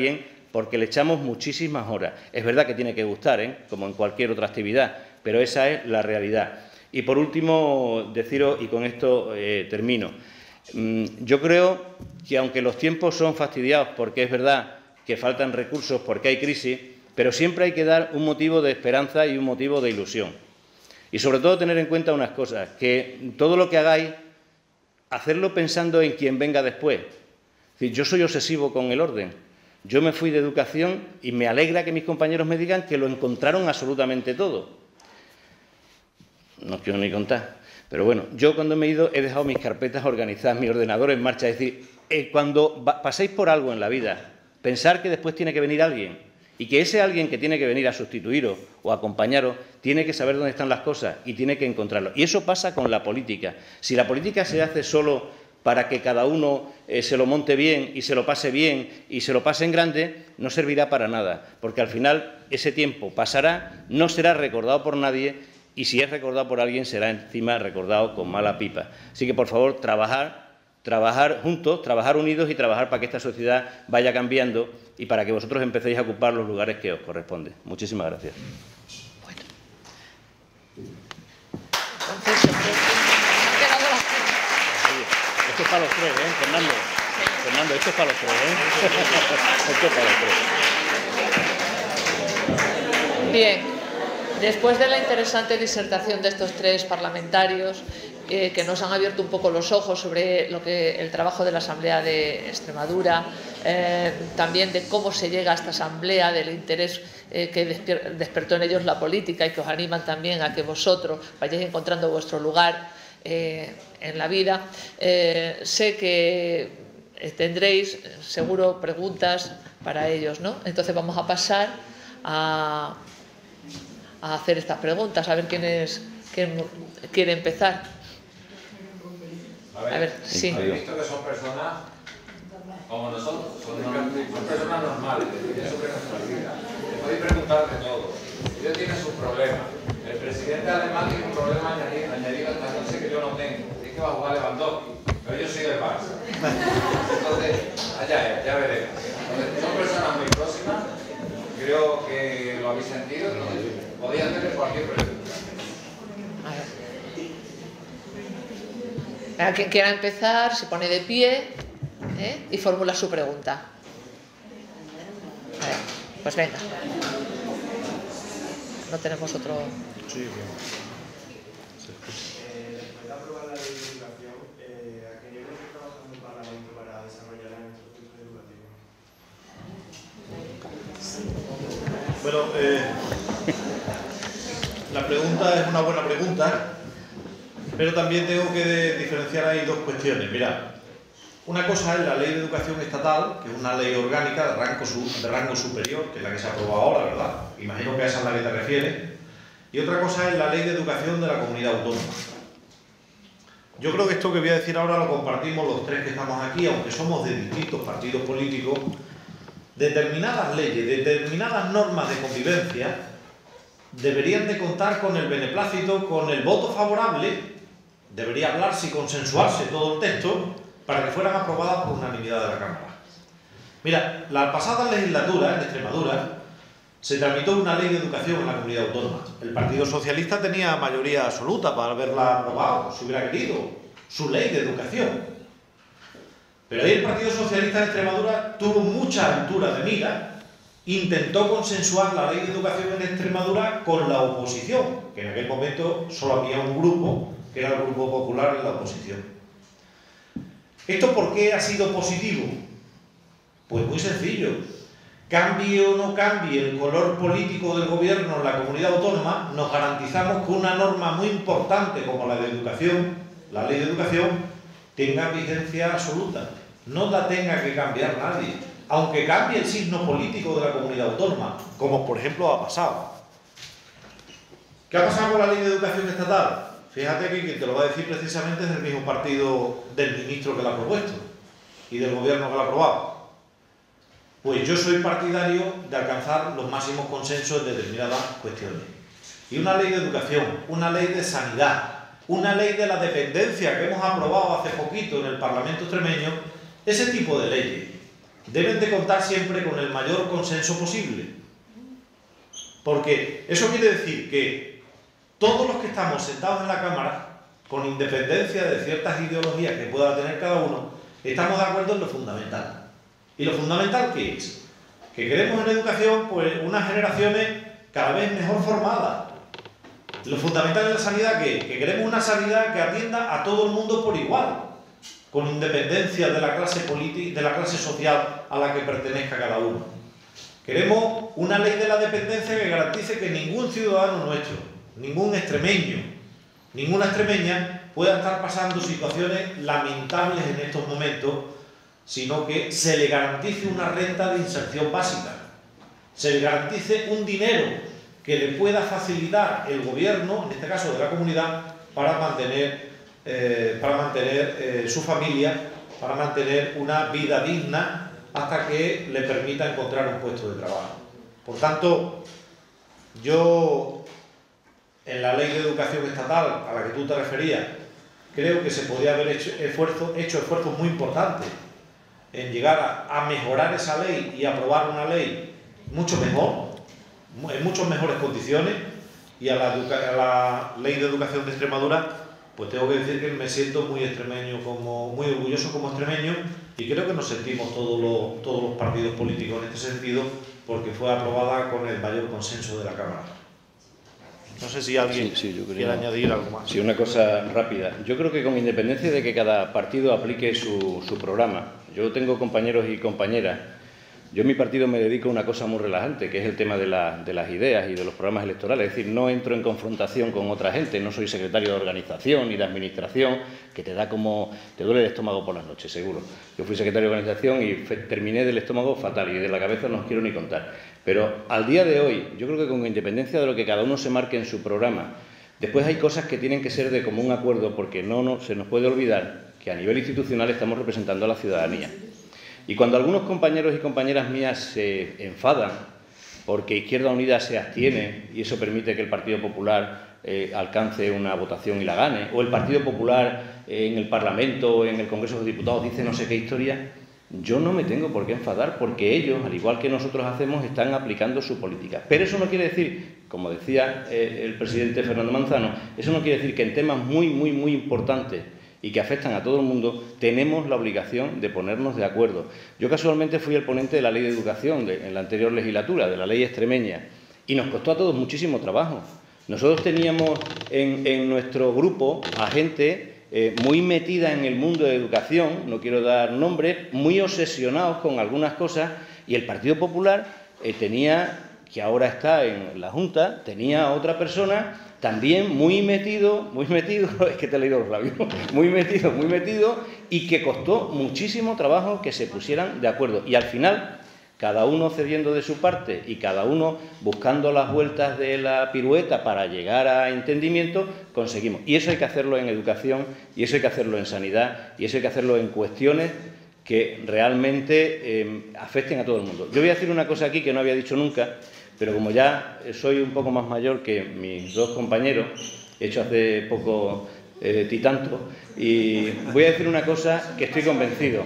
porque le echamos muchísimas horas. Es verdad que tiene que gustar, ¿eh?, como en cualquier otra actividad, pero esa es la realidad. Y por último, deciros, y con esto eh, termino, mm, yo creo que aunque los tiempos son fastidiados, porque es verdad que faltan recursos, porque hay crisis, pero siempre hay que dar un motivo de esperanza y un motivo de ilusión. Y sobre todo tener en cuenta unas cosas, que todo lo que hagáis, hacerlo pensando en quien venga después. Es decir, yo soy obsesivo con el orden. Yo me fui de educación y me alegra que mis compañeros me digan que lo encontraron absolutamente todo. No os quiero ni contar. Pero bueno, yo cuando me he ido he dejado mis carpetas organizadas, mi ordenador en marcha. Es decir, eh, cuando paséis por algo en la vida, pensar que después tiene que venir alguien y que ese alguien que tiene que venir a sustituiros o a acompañaros tiene que saber dónde están las cosas y tiene que encontrarlo. Y eso pasa con la política. Si la política se hace solo para que cada uno eh, se lo monte bien y se lo pase bien y se lo pase en grande, no servirá para nada, porque al final ese tiempo pasará, no será recordado por nadie y si es recordado por alguien será encima recordado con mala pipa. Así que, por favor, trabajar, trabajar juntos, trabajar unidos y trabajar para que esta sociedad vaya cambiando y para que vosotros empecéis a ocupar los lugares que os corresponden. Muchísimas gracias. Bueno. Entonces, esto es para los tres, ¿eh, Fernando? Fernando, esto es para los tres, ¿eh? Esto es para los tres. Bien. Después de la interesante disertación de estos tres parlamentarios, eh, que nos han abierto un poco los ojos sobre lo que el trabajo de la Asamblea de Extremadura, eh, también de cómo se llega a esta Asamblea, del interés eh, que despertó en ellos la política y que os animan también a que vosotros vayáis encontrando vuestro lugar eh, en la vida, eh, sé que tendréis seguro preguntas para ellos, ¿no? Entonces vamos a pasar a... a hacer estas preguntas, a ver quién es quién quiere empezar. A ver, a ver sí. Habéis visto que son personas como nosotros, son, son personas normales, que tienen su responsabilidad. Les podéis preguntar de todo. Ellos tienen sus problemas. El presidente además tiene un problema añadido, añadido hasta no sé que yo no tengo. Es que va a jugar Lewandowski, pero yo soy del Barça. Entonces, allá es, ya veremos. Entonces, son personas muy próximas. Creo que lo habéis sentido. Podéis hacerle cualquier pregunta. A ver. Quien quiera empezar, se pone de pie, ¿eh?, y formula su pregunta. A ver, pues venga. No tenemos otro. Sí, bien. Eh, después de aprobar la ley de educación, eh, ¿a qué nivel se trabaja en el Parlamento para desarrollar en estos centros educativos? Bueno, eh, la pregunta es una buena pregunta, pero también tengo que diferenciar ahí dos cuestiones. Mirad, una cosa es la Ley de Educación Estatal, que es una ley orgánica de rango, de rango superior, que es la que se ha aprobado ahora, ¿verdad? Imagino que a esa es la que te refieres. Y otra cosa es la Ley de Educación de la Comunidad Autónoma. Yo creo que esto que voy a decir ahora lo compartimos los tres que estamos aquí, aunque somos de distintos partidos políticos. Determinadas leyes, determinadas normas de convivencia deberían de contar con el beneplácito, con el voto favorable, debería hablarse y consensuarse todo el texto para que fueran aprobadas por unanimidad de la Cámara. Mira, la pasada legislatura en Extremadura se tramitó una ley de educación en la comunidad autónoma. El Partido Socialista tenía mayoría absoluta para haberla aprobado, si hubiera querido, su ley de educación. Pero ahí el Partido Socialista de Extremadura tuvo mucha altura de mira, intentó consensuar la ley de educación en Extremadura con la oposición, que en aquel momento solo había un grupo, que era el Grupo Popular en la oposición. ¿Esto por qué ha sido positivo? Pues muy sencillo. Cambie o no cambie el color político del gobierno en la comunidad autónoma, nos garantizamos que una norma muy importante como la de educación, la ley de educación, tenga vigencia absoluta, no la tenga que cambiar nadie, aunque cambie el signo político de la comunidad autónoma, como por ejemplo ha pasado. ¿Qué ha pasado con la ley de educación estatal? Fíjate que quien te lo va a decir precisamente es el mismo partido del ministro que la ha propuesto y del gobierno que la ha aprobado. Pues yo soy partidario de alcanzar los máximos consensos en determinadas cuestiones. Y una ley de educación, una ley de sanidad, una ley de la dependencia que hemos aprobado hace poquito en el Parlamento extremeño, ese tipo de leyes deben de contar siempre con el mayor consenso posible. Porque eso quiere decir que todos los que estamos sentados en la Cámara, con independencia de ciertas ideologías que pueda tener cada uno, estamos de acuerdo en lo fundamental. ¿Y lo fundamental qué es? Que queremos en educación pues, unas generaciones cada vez mejor formadas. Lo fundamental en la sanidad ¿qué? Que queremos una sanidad que atienda a todo el mundo por igual, con independencia de la clase política, de la clase social a la que pertenezca cada uno. Queremos una ley de la dependencia que garantice que ningún ciudadano nuestro, ningún extremeño, ninguna extremeña pueda estar pasando situaciones lamentables en estos momentos, sino que se le garantice una renta de inserción básica, se le garantice un dinero que le pueda facilitar el gobierno, en este caso de la comunidad, para mantener, eh, para mantener eh, su familia, para mantener una vida digna hasta que le permita encontrar un puesto de trabajo. Por tanto, yo, en la ley de educación estatal a la que tú te referías, creo que se podría haber hecho, esfuerzo, hecho esfuerzos muy importantes en llegar a, a mejorar esa ley y aprobar una ley mucho mejor, en muchas mejores condiciones, y a la, a la ley de educación de Extremadura, pues tengo que decir que me siento muy extremeño, como, muy orgulloso como extremeño, y creo que nos sentimos todos los, todos los partidos políticos en este sentido, porque fue aprobada con el mayor consenso de la Cámara. No sé si alguien sí, sí, yo quiere añadir algo más. Sí, una cosa rápida. Yo creo que con independencia de que cada partido aplique su, su programa, yo tengo compañeros y compañeras. Yo en mi partido me dedico a una cosa muy relajante, que es el tema de, la, de las ideas y de los programas electorales. Es decir, no entro en confrontación con otra gente, no soy secretario de organización ni de administración, que te da como... te duele el estómago por las noches, seguro. Yo fui secretario de organización y fe, terminé del estómago fatal y de la cabeza no os quiero ni contar. Pero al día de hoy, yo creo que con independencia de lo que cada uno se marque en su programa, después hay cosas que tienen que ser de común acuerdo, porque no, no se nos puede olvidar que a nivel institucional estamos representando a la ciudadanía. Y cuando algunos compañeros y compañeras mías se enfadan porque Izquierda Unida se abstiene y eso permite que el Partido Popular eh, alcance una votación y la gane, o el Partido Popular eh, en el Parlamento o en el Congreso de Diputados dice no sé qué historia, yo no me tengo por qué enfadar porque ellos, al igual que nosotros hacemos, están aplicando su política. Pero eso no quiere decir, como decía eh, el presidente Fernando Manzano, eso no quiere decir que en temas muy, muy, muy importantes y que afectan a todo el mundo, tenemos la obligación de ponernos de acuerdo. Yo casualmente fui el ponente de la Ley de Educación de, en la anterior legislatura, de la ley extremeña, y nos costó a todos muchísimo trabajo. Nosotros teníamos en, en nuestro grupo a gente eh, muy metida en el mundo de educación, no quiero dar nombres, muy obsesionados con algunas cosas, y el Partido Popular eh, tenía, que ahora está en la Junta, tenía a otra persona también muy metido, muy metido, es que te he leído los labios, muy metido, muy metido, y que costó muchísimo trabajo que se pusieran de acuerdo. Y al final, cada uno cediendo de su parte y cada uno buscando las vueltas de la pirueta para llegar a entendimiento, conseguimos. Y eso hay que hacerlo en educación, y eso hay que hacerlo en sanidad, y eso hay que hacerlo en cuestiones que realmente eh, afecten a todo el mundo. Yo voy a decir una cosa aquí que no había dicho nunca, pero como ya soy un poco más mayor que mis dos compañeros, he hecho hace poco eh, titanto, y voy a decir una cosa que estoy convencido.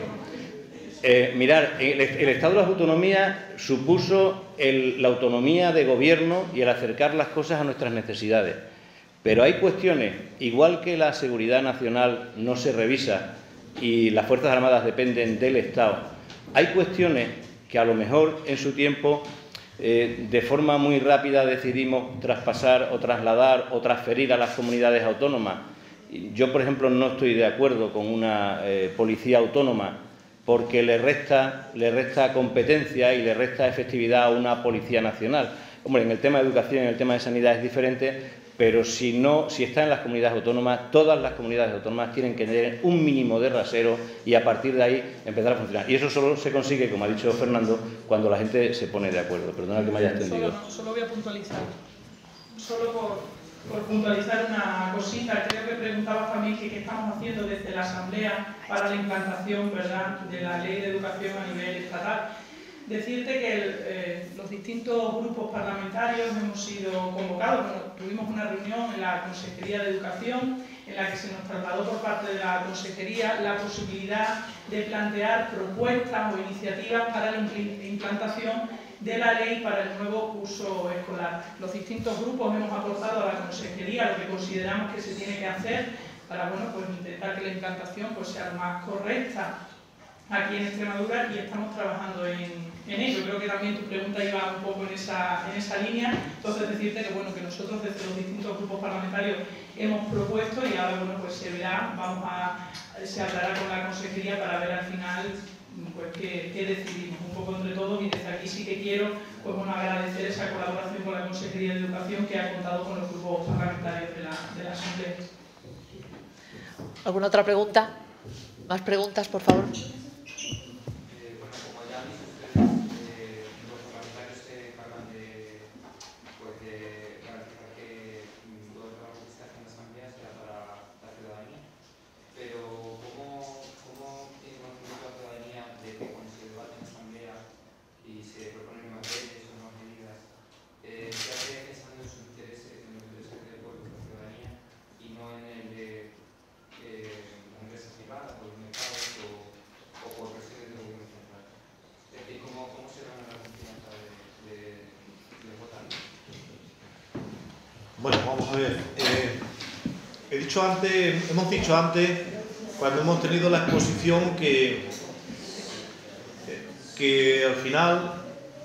Eh, mirar, el, el Estado de las Autonomías supuso el, la autonomía de gobierno y el acercar las cosas a nuestras necesidades. Pero hay cuestiones, igual que la seguridad nacional no se revisa y las Fuerzas Armadas dependen del Estado, hay cuestiones que a lo mejor en su tiempo Eh, de forma muy rápida decidimos traspasar o trasladar o transferir a las comunidades autónomas. Yo, por ejemplo, no estoy de acuerdo con una eh, policía autónoma porque le resta, le resta competencia y le resta efectividad a una policía nacional. Hombre, en el tema de educación y en el tema de sanidad es diferente, pero si, no, si está en las comunidades autónomas, todas las comunidades autónomas tienen que tener un mínimo de rasero y a partir de ahí empezar a funcionar. Y eso solo se consigue, como ha dicho Fernando, cuando la gente se pone de acuerdo. Perdona que me haya extendido. Solo, solo voy a puntualizar. Solo por, por puntualizar una cosita. Creo que preguntabas también qué estamos haciendo desde la Asamblea para la implantación, ¿verdad?, de la Ley de Educación a nivel estatal. Decirte que el, eh, los distintos grupos parlamentarios hemos sido convocados, bueno, tuvimos una reunión en la Consejería de Educación en la que se nos trasladó por parte de la Consejería la posibilidad de plantear propuestas o iniciativas para la implantación de la ley para el nuevo curso escolar. Los distintos grupos hemos aportado a la Consejería lo que consideramos que se tiene que hacer para bueno, pues intentar que la implantación pues, sea lo más correcta aquí en Extremadura y estamos trabajando en, en ello. Creo que también tu pregunta iba un poco en esa, en esa línea. Entonces decirte que, bueno, que nosotros desde los distintos grupos parlamentarios hemos propuesto y ahora bueno, pues se verá, vamos a, se hablará con la Consejería para ver al final pues qué, qué decidimos un poco entre todos y desde aquí sí que quiero pues, bueno, agradecer esa colaboración con la Consejería de Educación que ha contado con los grupos parlamentarios de la, de la Asamblea. ¿Alguna otra pregunta? ¿Más preguntas, por favor? Bueno, vamos a ver. Eh, he dicho antes, hemos dicho antes, cuando hemos tenido la exposición, que, que al final,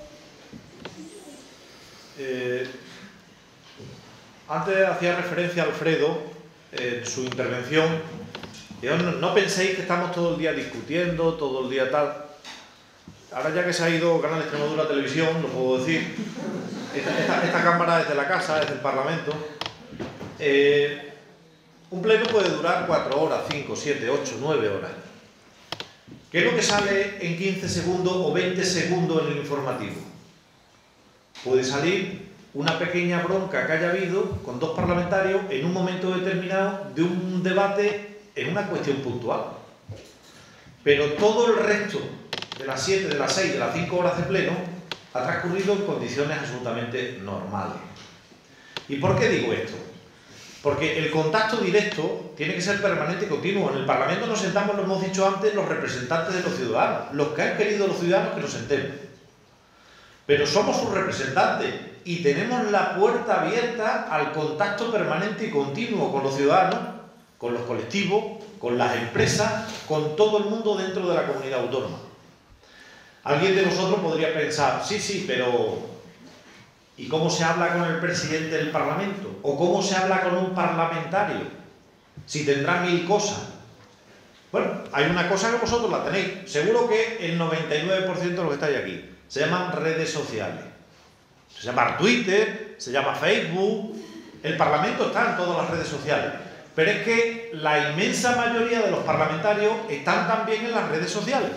eh, antes hacía referencia a Alfredo en su intervención. Yo no, no penséis que estamos todo el día discutiendo, todo el día tal. Ahora ya que se ha ido Canal Extremadura Televisión, lo puedo decir. Esta, esta, esta cámara es de la casa, es del Parlamento. Eh, un pleno puede durar cuatro horas, cinco, siete, ocho, nueve horas. ¿Qué es lo que sale en quince segundos o veinte segundos en el informativo? Puede salir una pequeña bronca que haya habido con dos parlamentarios en un momento determinado de un debate en una cuestión puntual. Pero todo el resto de las siete, de las seis, de las cinco horas de pleno ha transcurrido en condiciones absolutamente normales. ¿Y por qué digo esto? Porque el contacto directo tiene que ser permanente y continuo. En el Parlamento nos sentamos, lo hemos dicho antes, los representantes de los ciudadanos, los que han querido los ciudadanos que nos sentemos. Pero somos sus representantes y tenemos la puerta abierta al contacto permanente y continuo con los ciudadanos, con los colectivos, con las empresas, con todo el mundo dentro de la comunidad autónoma. Alguien de vosotros podría pensar, sí, sí, pero ¿y cómo se habla con el presidente del Parlamento? ¿O cómo se habla con un parlamentario? Si tendrá mil cosas. Bueno, hay una cosa que vosotros la tenéis. Seguro que el noventa y nueve por ciento de los que estáis aquí se llaman redes sociales. Se llama Twitter, se llama Facebook. El Parlamento está en todas las redes sociales. Pero es que la inmensa mayoría de los parlamentarios están también en las redes sociales.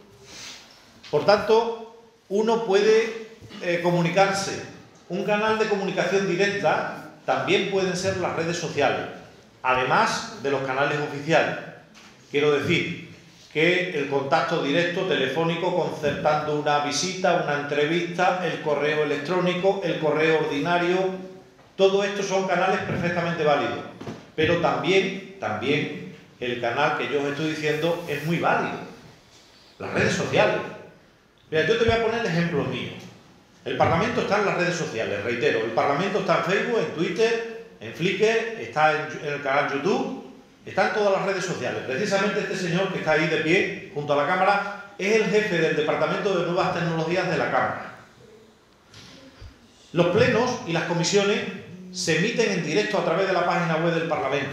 Por tanto, uno puede eh, comunicarse. Un canal de comunicación directa también pueden ser las redes sociales, además de los canales oficiales. Quiero decir que el contacto directo telefónico concertando una visita, una entrevista, el correo electrónico, el correo ordinario, todo esto son canales perfectamente válidos. Pero también, también el canal que yo os estoy diciendo es muy válido, las redes sociales. Mira, yo te voy a poner ejemplos míos. El Parlamento está en las redes sociales, reitero, el Parlamento está en Facebook, en Twitter, en Flickr, está en, en el canal YouTube, está en todas las redes sociales. Precisamente este señor que está ahí de pie, junto a la cámara, es el jefe del Departamento de Nuevas Tecnologías de la Cámara. Los plenos y las comisiones se emiten en directo a través de la página web del Parlamento.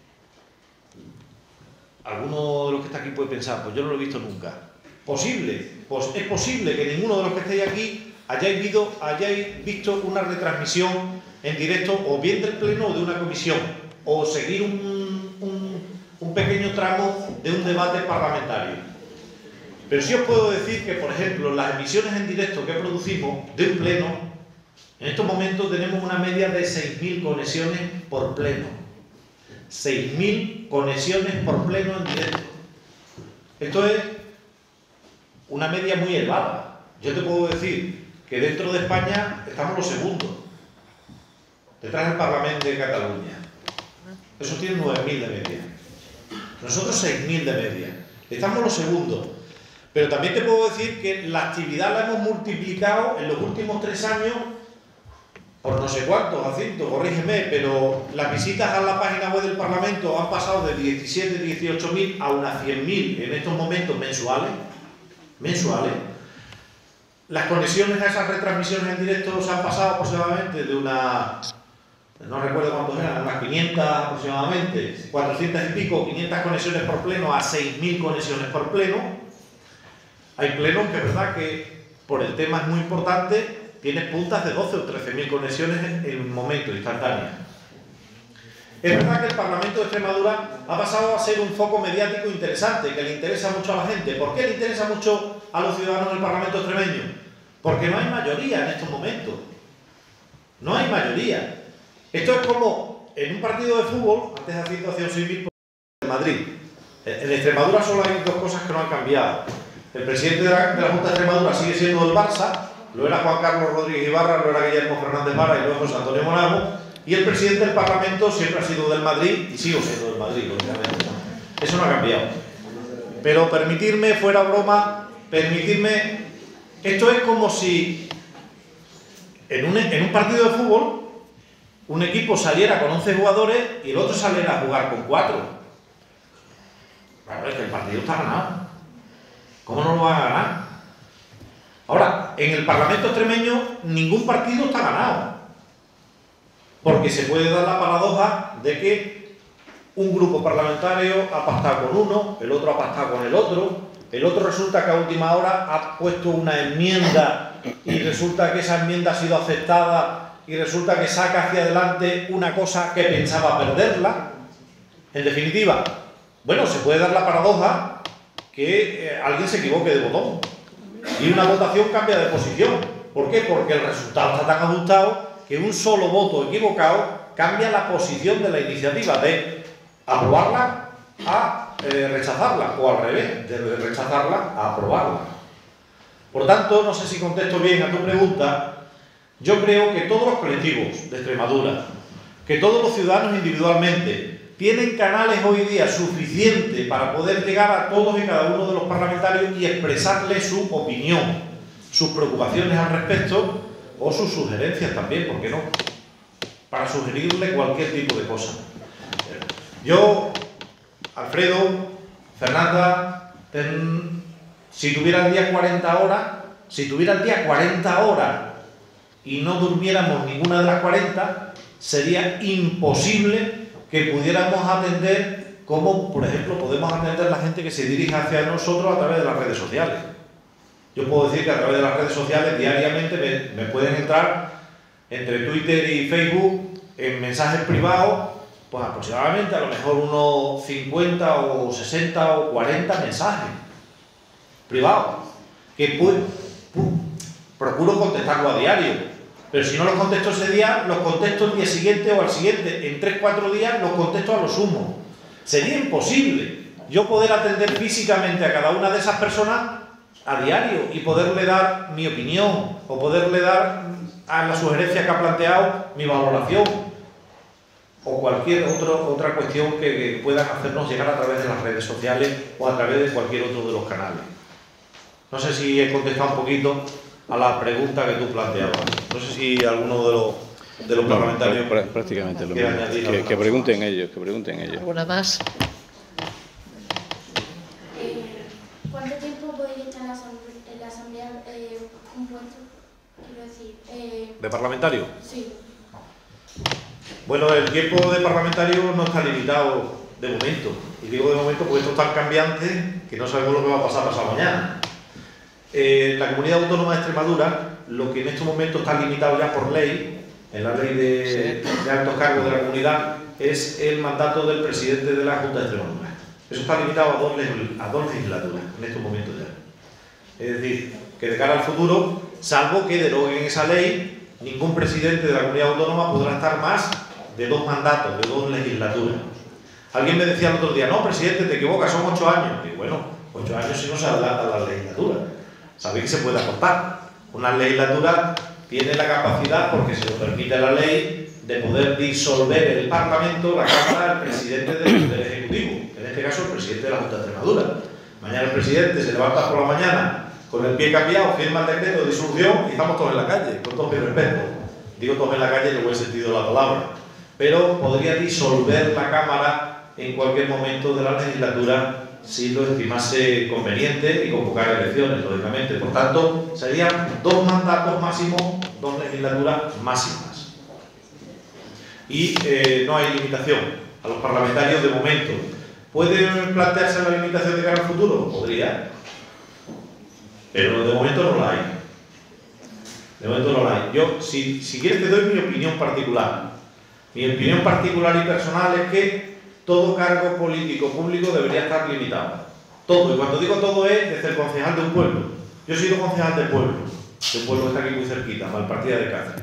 Alguno de los que está aquí puede pensar, pues yo no lo he visto nunca. Posible, pues es posible que ninguno de los que estéis aquí hayáis visto, hayáis visto una retransmisión en directo o bien del pleno o de una comisión o seguir un, un, un pequeño tramo de un debate parlamentario. Pero sí os puedo decir que, por ejemplo, las emisiones en directo que producimos de un pleno, en estos momentos tenemos una media de seis mil conexiones por pleno. seis mil conexiones por pleno en directo. Esto es una media muy elevada. Yo te puedo decir que dentro de España estamos los segundos, detrás del Parlamento de Cataluña. Eso tiene nueve mil de media. Nosotros seis mil de media. Estamos los segundos. Pero también te puedo decir que la actividad la hemos multiplicado en los últimos tres años por no sé cuántos, Jacinto, corrígeme, pero las visitas a la página web del Parlamento han pasado de diecisiete, dieciocho mil a unas cien mil en estos momentos mensuales. Mensuales. Las conexiones a esas retransmisiones en directo se han pasado aproximadamente de unas, no recuerdo cuántos eran, unas quinientas aproximadamente, cuatrocientas y pico, quinientas conexiones por pleno a seis mil conexiones por pleno. Hay plenos que es verdad que por el tema es muy importante, tienes puntas de doce o trece mil conexiones en un momento instantáneo. Es verdad que el Parlamento de Extremadura ha pasado a ser un foco mediático interesante, que le interesa mucho a la gente. ¿Por qué le interesa mucho a los ciudadanos del Parlamento extremeño? Porque no hay mayoría en estos momentos. No hay mayoría. Esto es como en un partido de fútbol, antes de hacer situación civil en Madrid. En Extremadura solo hay dos cosas que no han cambiado. El presidente de la, de la Junta de Extremadura sigue siendo del Barça, lo era Juan Carlos Rodríguez Ibarra, lo era Guillermo Fernández Vara y luego José Antonio Monago, y el presidente del Parlamento siempre ha sido del Madrid y sigo siendo del Madrid, lógicamente. Eso no ha cambiado. Pero permitirme, fuera broma, permitirme, esto es como si en un, en un partido de fútbol un equipo saliera con once jugadores y el otro saliera a jugar con cuatro. Claro, es que el partido está ganado. ¿Cómo no lo van a ganar? Ahora, en el Parlamento extremeño ningún partido está ganado. Porque se puede dar la paradoja de que un grupo parlamentario ha pactado con uno, el otro ha pactado con el otro, el otro resulta que a última hora ha puesto una enmienda y resulta que esa enmienda ha sido aceptada y resulta que saca hacia adelante una cosa que pensaba perderla. En definitiva, bueno, se puede dar la paradoja que eh, alguien se equivoque de botón y una votación cambia de posición. ¿Por qué? Porque el resultado está tan ajustado que un solo voto equivocado cambia la posición de la iniciativa, de aprobarla a eh, rechazarla, o al revés, de rechazarla a aprobarla. Por tanto, no sé si contesto bien a tu pregunta, yo creo que todos los colectivos de Extremadura, que todos los ciudadanos individualmente, tienen canales hoy día suficientes para poder llegar a todos y cada uno de los parlamentarios y expresarles su opinión, sus preocupaciones al respecto o sus sugerencias también, ¿por qué no? Para sugerirle cualquier tipo de cosa. Yo, Alfredo, Fernanda, ten, si tuviera el día cuarenta horas, si tuviera el día cuarenta horas y no durmiéramos ninguna de las cuarenta, sería imposible que pudiéramos atender como, por ejemplo, podemos atender la gente que se dirige hacia nosotros a través de las redes sociales. Yo puedo decir que a través de las redes sociales diariamente me, me pueden entrar entre Twitter y Facebook en mensajes privados, pues aproximadamente a lo mejor unos cincuenta o sesenta o cuarenta mensajes privados, que pues, pues, procuro contestarlo a diario. Pero si no los contesto ese día, los contesto el día siguiente o al siguiente. En tres cuatro días los contesto a lo sumo. Sería imposible yo poder atender físicamente a cada una de esas personas a diario y poderle dar mi opinión o poderle dar a la sugerencia que ha planteado mi valoración o cualquier otro, otra cuestión que, que puedan hacernos llegar a través de las redes sociales o a través de cualquier otro de los canales. No sé si he contestado un poquito a la pregunta que tú planteabas. No sé si alguno de los, de los no, parlamentarios... Prácticamente lo mismo. Que, que pregunten ellos, que pregunten ellos. ¿Alguna más? Eh, ¿Cuánto tiempo podéis estar en la asamblea, en la asamblea eh, compuesto? Quiero decir... Eh, ¿De parlamentario? Sí. Bueno, el tiempo de parlamentario no está limitado de momento. Y digo de momento porque esto es tan cambiante que no sabemos lo que va a pasar pasado mañana. Eh, la Comunidad Autónoma de Extremadura, lo que en estos momentos está limitado ya por ley, en la ley de, de altos cargos de la comunidad, es el mandato del presidente de la Junta de Extremadura. Eso está limitado a dos, a dos legislaturas en estos momentos ya. Es decir, que de cara al futuro, salvo que deroguen esa ley, ningún presidente de la Comunidad Autónoma podrá estar más de dos mandatos, de dos legislaturas. Alguien me decía el otro día, no, presidente, te equivocas, son ocho años. Y bueno, ocho años si no se adelanta la legislatura. Sabéis que se puede acortar. Una legislatura tiene la capacidad, porque se lo permite la ley, de poder disolver el Parlamento, la Cámara, el presidente del Poder Ejecutivo, en este caso el presidente de la Junta de Extremadura. Mañana el presidente se levanta por la mañana con el pie cambiado, firma el decreto de disolución y estamos todos en la calle, con todo mi respeto. Digo todos en la calle en el buen sentido de la palabra. Pero podría disolver la Cámara en cualquier momento de la legislatura si lo estimase conveniente y convocar elecciones, lógicamente. Por tanto, serían dos mandatos máximos, dos legislaturas máximas. Y eh, no hay limitación a los parlamentarios de momento. ¿Puede plantearse la limitación de cara al futuro? Podría. Pero de momento no la hay. De momento no la hay. Yo, si, si quieres, te doy mi opinión particular. Mi opinión particular y personal es que todo cargo político público debería estar limitado. Todo. Y cuando digo todo es desde el concejal de un pueblo. Yo he sido concejal del pueblo. El pueblo que está aquí muy cerquita, Malpartida de Cáceres.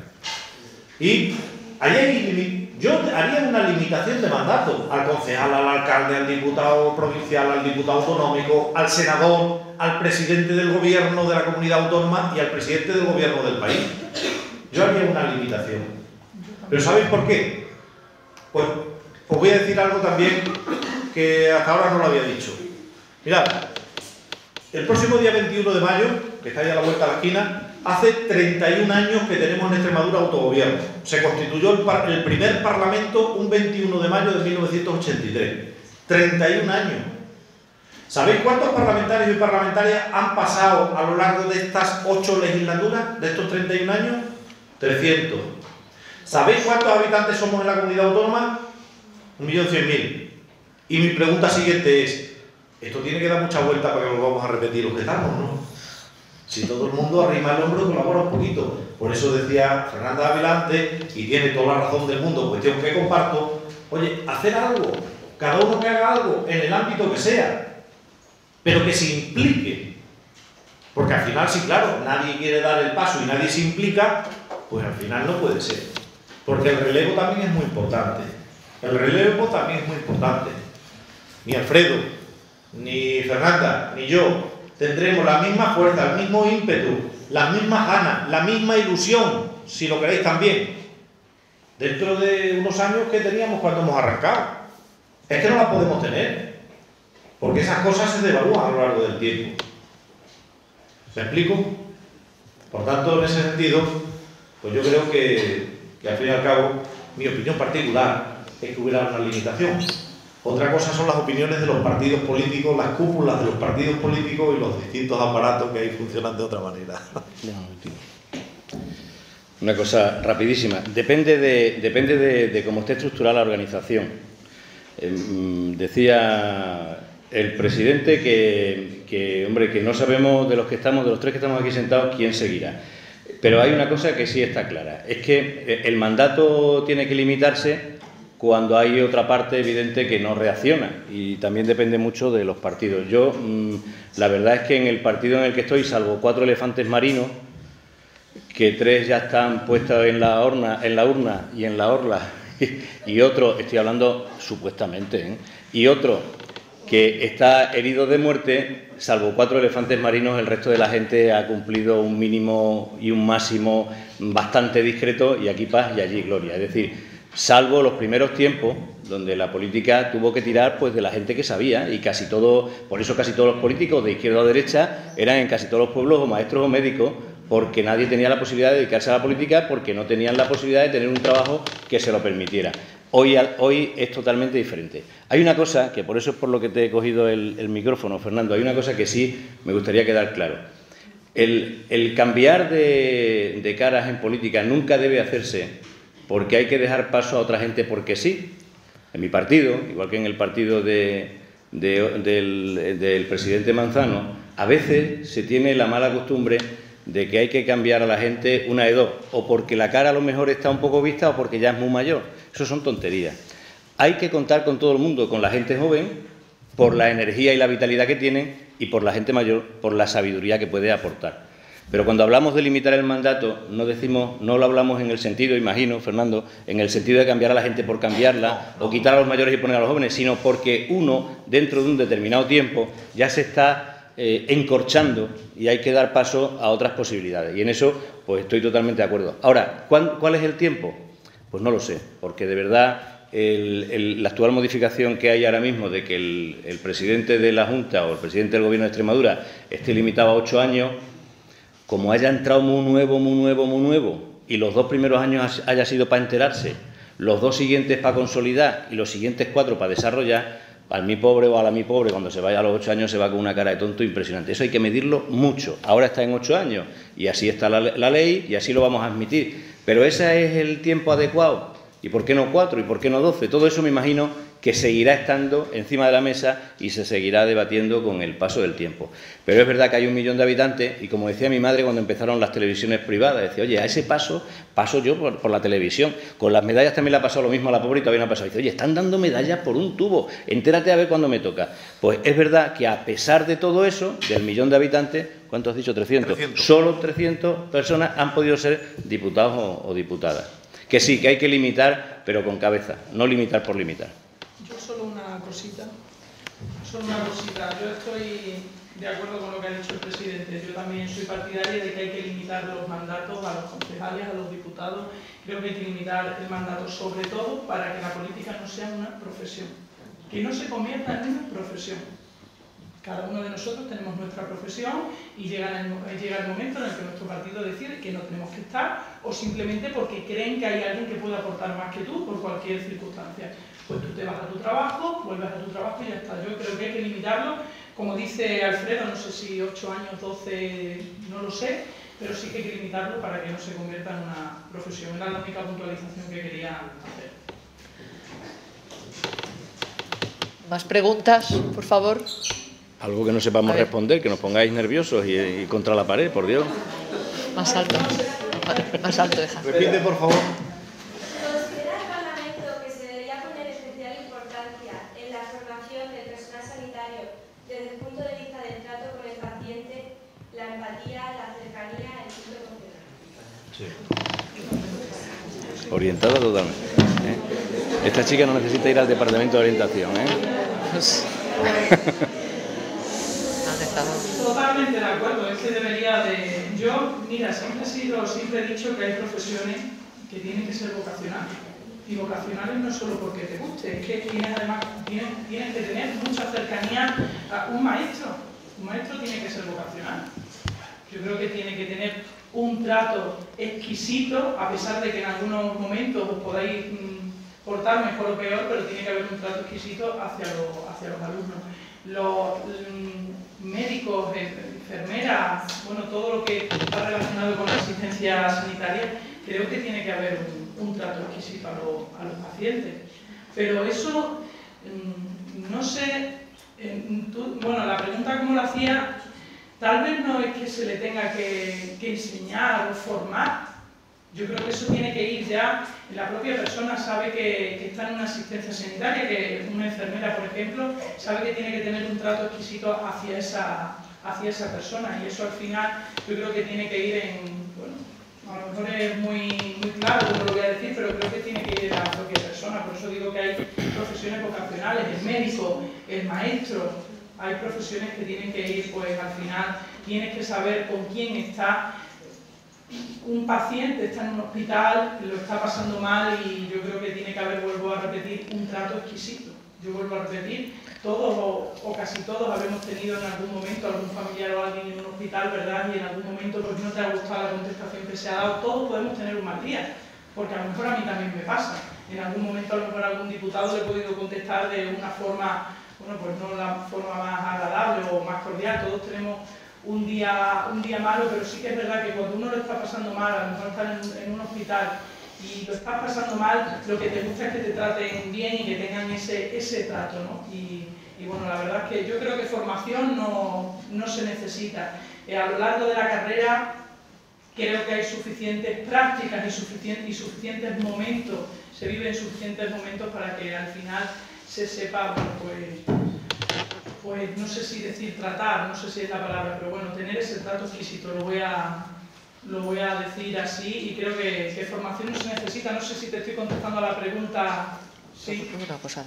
Y ahí hay, yo haría una limitación de mandato al concejal, al alcalde, al diputado provincial, al diputado autonómico, al senador, al presidente del gobierno de la comunidad autónoma y al presidente del gobierno del país. Yo haría una limitación. ¿Pero sabéis por qué? Pues os voy a decir algo también que hasta ahora no lo había dicho. Mirad, el próximo día veintiuno de mayo, que está ya a la vuelta a la esquina, hace treinta y un años que tenemos en Extremadura autogobierno. Se constituyó el, par el primer parlamento un veintiuno de mayo de mil novecientos ochenta y tres. treinta y un años. ¿Sabéis cuántos parlamentarios y parlamentarias han pasado a lo largo de estas ocho legislaturas, de estos treinta y un años? trescientos. ¿Sabéis cuántos habitantes somos en la comunidad autónoma? un millón cien mil. Y mi pregunta siguiente es, esto tiene que dar mucha vuelta para que lo vamos a repetir los que estamos, ¿no? Si todo el mundo arrima el hombro y colabora un poquito. Por eso decía Fernanda Ávila antes, y tiene toda la razón del mundo, cuestión que comparto, oye, hacer algo, cada uno que haga algo, en el ámbito que sea, pero que se implique. Porque al final, sí, claro, nadie quiere dar el paso y nadie se implica, pues al final no puede ser. Porque el relevo también es muy importante. El relevo también es muy importante. Ni Alfredo, ni Fernanda, ni yo tendremos la misma fuerza, el mismo ímpetu, las mismas ganas, la misma ilusión, si lo queréis también, dentro de unos años que teníamos cuando hemos arrancado. Es que no la podemos tener, porque esas cosas se devalúan a lo largo del tiempo. ¿Me explico? Por tanto, en ese sentido, pues yo creo que, que al fin y al cabo, mi opinión particular es que hubiera una limitación. Otra cosa son las opiniones de los partidos políticos, las cúpulas de los partidos políticos y los distintos aparatos que ahí funcionan de otra manera. Una cosa rapidísima. Depende de, depende de, de cómo esté estructurada la organización. Eh, decía el presidente que, que, hombre, que no sabemos de los que estamos, de los tres que estamos aquí sentados, quién seguirá. Pero hay una cosa que sí está clara. Es que el mandato tiene que limitarse cuando hay otra parte evidente que no reacciona, y también depende mucho de los partidos. Yo, mmm, la verdad es que en el partido en el que estoy, salvo cuatro elefantes marinos, que tres ya están puestos en la urna, en la urna y en la orla, y otro, estoy hablando supuestamente, ¿eh? y otro que está herido de muerte, salvo cuatro elefantes marinos, el resto de la gente ha cumplido un mínimo y un máximo bastante discreto, y aquí paz y allí gloria. Es decir, salvo los primeros tiempos, donde la política tuvo que tirar pues de la gente que sabía, y casi todo, por eso casi todos los políticos de izquierda o derecha eran en casi todos los pueblos o maestros o médicos, porque nadie tenía la posibilidad de dedicarse a la política, porque no tenían la posibilidad de tener un trabajo que se lo permitiera. Hoy, hoy es totalmente diferente. Hay una cosa, que por eso es por lo que te he cogido el, el micrófono, Fernando, hay una cosa que sí me gustaría quedar claro. El, el cambiar de, de caras en política nunca debe hacerse porque hay que dejar paso a otra gente porque sí. En mi partido, igual que en el partido de, de, del, del presidente Manzano, a veces se tiene la mala costumbre de que hay que cambiar a la gente una de dos, o porque la cara a lo mejor está un poco vista o porque ya es muy mayor. Eso son tonterías. Hay que contar con todo el mundo, con la gente joven, por la energía y la vitalidad que tienen, y por la gente mayor, por la sabiduría que puede aportar. Pero cuando hablamos de limitar el mandato, no decimos, no lo hablamos en el sentido, imagino, Fernando, en el sentido de cambiar a la gente por cambiarla, o quitar a los mayores y poner a los jóvenes, sino porque uno, dentro de un determinado tiempo, ya se está eh, encorchando y hay que dar paso a otras posibilidades. Y en eso, pues estoy totalmente de acuerdo. Ahora, ¿cuál, cuál es el tiempo? Pues no lo sé, porque de verdad el, el, la actual modificación que hay ahora mismo de que el, el presidente de la Junta o el presidente del Gobierno de Extremadura esté limitado a ocho años, como haya entrado muy nuevo, muy nuevo, muy nuevo, y los dos primeros años haya sido para enterarse, los dos siguientes para consolidar y los siguientes cuatro para desarrollar, al mi pobre o a la mi pobre, cuando se vaya a los ocho años se va con una cara de tonto impresionante. Eso hay que medirlo mucho. Ahora está en ocho años y así está la, la ley y así lo vamos a admitir. Pero ese es el tiempo adecuado. ¿Y por qué no cuatro? ¿Y por qué no doce? Todo eso me imagino que seguirá estando encima de la mesa y se seguirá debatiendo con el paso del tiempo. Pero es verdad que hay un millón de habitantes y, como decía mi madre cuando empezaron las televisiones privadas, decía, oye, a ese paso paso yo por, por la televisión. Con las medallas también le ha pasado lo mismo a la pobre y todavía no ha pasado. Dice, oye, están dando medallas por un tubo, entérate a ver cuándo me toca. Pues es verdad que a pesar de todo eso, del millón de habitantes, ¿cuánto has dicho? trescientos. trescientos. Solo trescientas personas han podido ser diputados o, o diputadas. Que sí, que hay que limitar, pero con cabeza, no limitar por limitar. Yo solo una cosita, solo una cosita. Yo estoy de acuerdo con lo que ha dicho el presidente. Yo también soy partidaria de que hay que limitar los mandatos a los concejales, a los diputados. Creo que hay que limitar el mandato sobre todo para que la política no sea una profesión, que no se convierta en una profesión. Cada uno de nosotros tenemos nuestra profesión y llega el, llega el momento en el que nuestro partido decide que no tenemos que estar o simplemente porque creen que hay alguien que puede aportar más que tú por cualquier circunstancia. Pues tú te vas a tu trabajo, vuelves a tu trabajo y ya está. Yo creo que hay que limitarlo, como dice Alfredo, no sé si ocho años, doce, no lo sé, pero sí que hay que limitarlo para que no se convierta en una profesión. Era la única puntualización que quería hacer. ¿Más preguntas, por favor? Algo que no sepamos responder, que nos pongáis nerviosos y, y contra la pared, por Dios. Más alto. Más alto, deja. Repite, por favor. ¿Considera el Parlamento que se debería poner especial importancia en la formación del personal sanitario desde el punto de vista del trato con el paciente, la empatía, la cercanía, el ciclo emocional? Sí. Orientada totalmente. ¿eh? Esta chica no necesita ir al departamento de orientación, ¿eh? Totalmente de acuerdo, es que debería de... Yo, mira, siempre he, sido, siempre he dicho que hay profesiones que tienen que ser vocacionales. Y vocacionales no solo porque te guste, es que tienes además tienes, tienes que tener mucha cercanía a un maestro. Un maestro tiene que ser vocacional. Yo creo que tiene que tener un trato exquisito, a pesar de que en algunos momentos os podáis mmm, portar mejor o peor, pero tiene que haber un trato exquisito hacia, lo, hacia los alumnos. Los mmm, médicos, enfermeras, bueno, todo lo que está relacionado con la asistencia sanitaria, creo que tiene que haber un, un trato exquisito a, lo, a los pacientes. Pero eso, mmm, no sé, eh, tú, bueno, la pregunta como la hacía, tal vez no es que se le tenga que, que enseñar o formar. Yo creo que eso tiene que ir ya, la propia persona sabe que, que está en una asistencia sanitaria, que una enfermera, por ejemplo, sabe que tiene que tener un trato exquisito hacia esa, hacia esa persona, y eso al final yo creo que tiene que ir en, bueno, a lo mejor es muy, muy claro como lo voy a decir, pero creo que tiene que ir a la propia persona. Por eso digo que hay profesiones vocacionales, el médico, el maestro, hay profesiones que tienen que ir, pues al final tienes que saber con quién está. Un paciente está en un hospital, lo está pasando mal y yo creo que tiene que haber, vuelvo a repetir, un trato exquisito. Yo vuelvo a repetir, todos o, o casi todos habremos tenido en algún momento algún familiar o alguien en un hospital, ¿verdad? Y en algún momento pues no te ha gustado la contestación que se ha dado. Todos podemos tener un mal día, porque a lo mejor a mí también me pasa. En algún momento a lo mejor a algún diputado le he podido contestar de una forma, bueno, pues no la forma más agradable o más cordial. Todos tenemos un día, un día malo, pero sí que es verdad que cuando uno lo está pasando mal, a lo mejor está en, en un hospital y lo estás pasando mal, lo que te gusta es que te traten bien y que tengan ese, ese trato, ¿no? Y, y bueno, la verdad es que yo creo que formación no, no se necesita. Eh, a lo largo de la carrera creo que hay suficientes prácticas y suficientes, y suficientes momentos, se viven suficientes momentos para que al final se sepa, bueno, pues... pues no sé si decir tratar, no sé si es la palabra, pero bueno, tener ese trato exquisito, lo voy a, lo voy a decir así, y creo que, que formación no se necesita. No sé si te estoy contestando a la pregunta. Sí. Una cosa,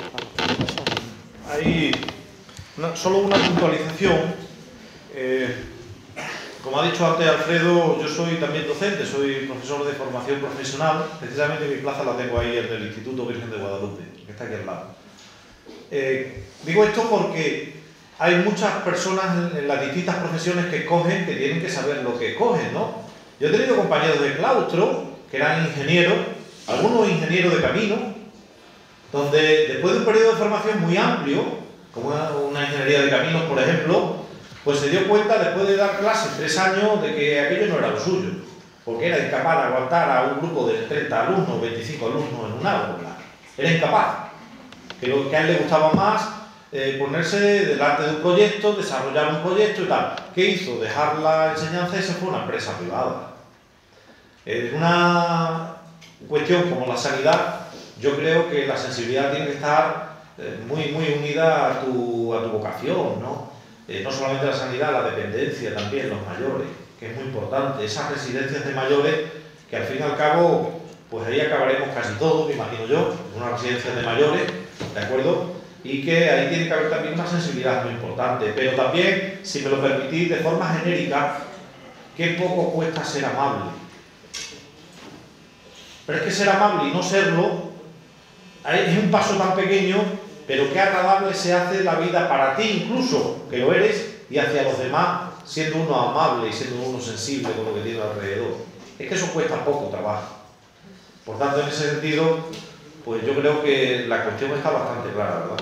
Hay una, solo una puntualización. Eh, como ha dicho antes Alfredo, yo soy también docente, soy profesor de formación profesional. Precisamente mi plaza la tengo ahí en el Instituto Virgen de Guadalupe, que está aquí al lado. Eh, digo esto porque hay muchas personas en, en las distintas profesiones que cogen, que tienen que saber lo que cogen, ¿no? Yo he tenido compañeros de claustro que eran ingenieros, algunos ingenieros de camino, donde después de un periodo de formación muy amplio, como una, una ingeniería de caminos, por ejemplo, pues se dio cuenta, después de dar clases tres años, de que aquello no era lo suyo, porque era incapaz de aguantar a un grupo de treinta alumnos, veinticinco alumnos en un aula. Era incapaz. Que, lo, que a él le gustaba más eh, ponerse delante de un proyecto, desarrollar un proyecto y tal. ¿Qué hizo? Dejar la enseñanza y se fue a una empresa privada. En una cuestión como la sanidad, yo creo que la sensibilidad tiene que estar eh, muy, muy unida a tu, a tu vocación, ¿no? Eh, no solamente la sanidad, la dependencia también, los mayores, que es muy importante. Esas residencias de mayores, que al fin y al cabo, pues ahí acabaremos casi todos, me imagino yo, una residencia de mayores, ¿de acuerdo? Y que ahí tiene que haber también una sensibilidad muy importante. Pero también, si me lo permitís, de forma genérica, qué poco cuesta ser amable. Pero es que ser amable y no serlo es un paso tan pequeño, pero qué agradable se hace la vida para ti incluso, que lo eres, y hacia los demás, siendo uno amable y siendo uno sensible con lo que tiene alrededor. Es que eso cuesta poco trabajo. Por tanto, en ese sentido, pues yo creo que la cuestión está bastante clara, ¿verdad?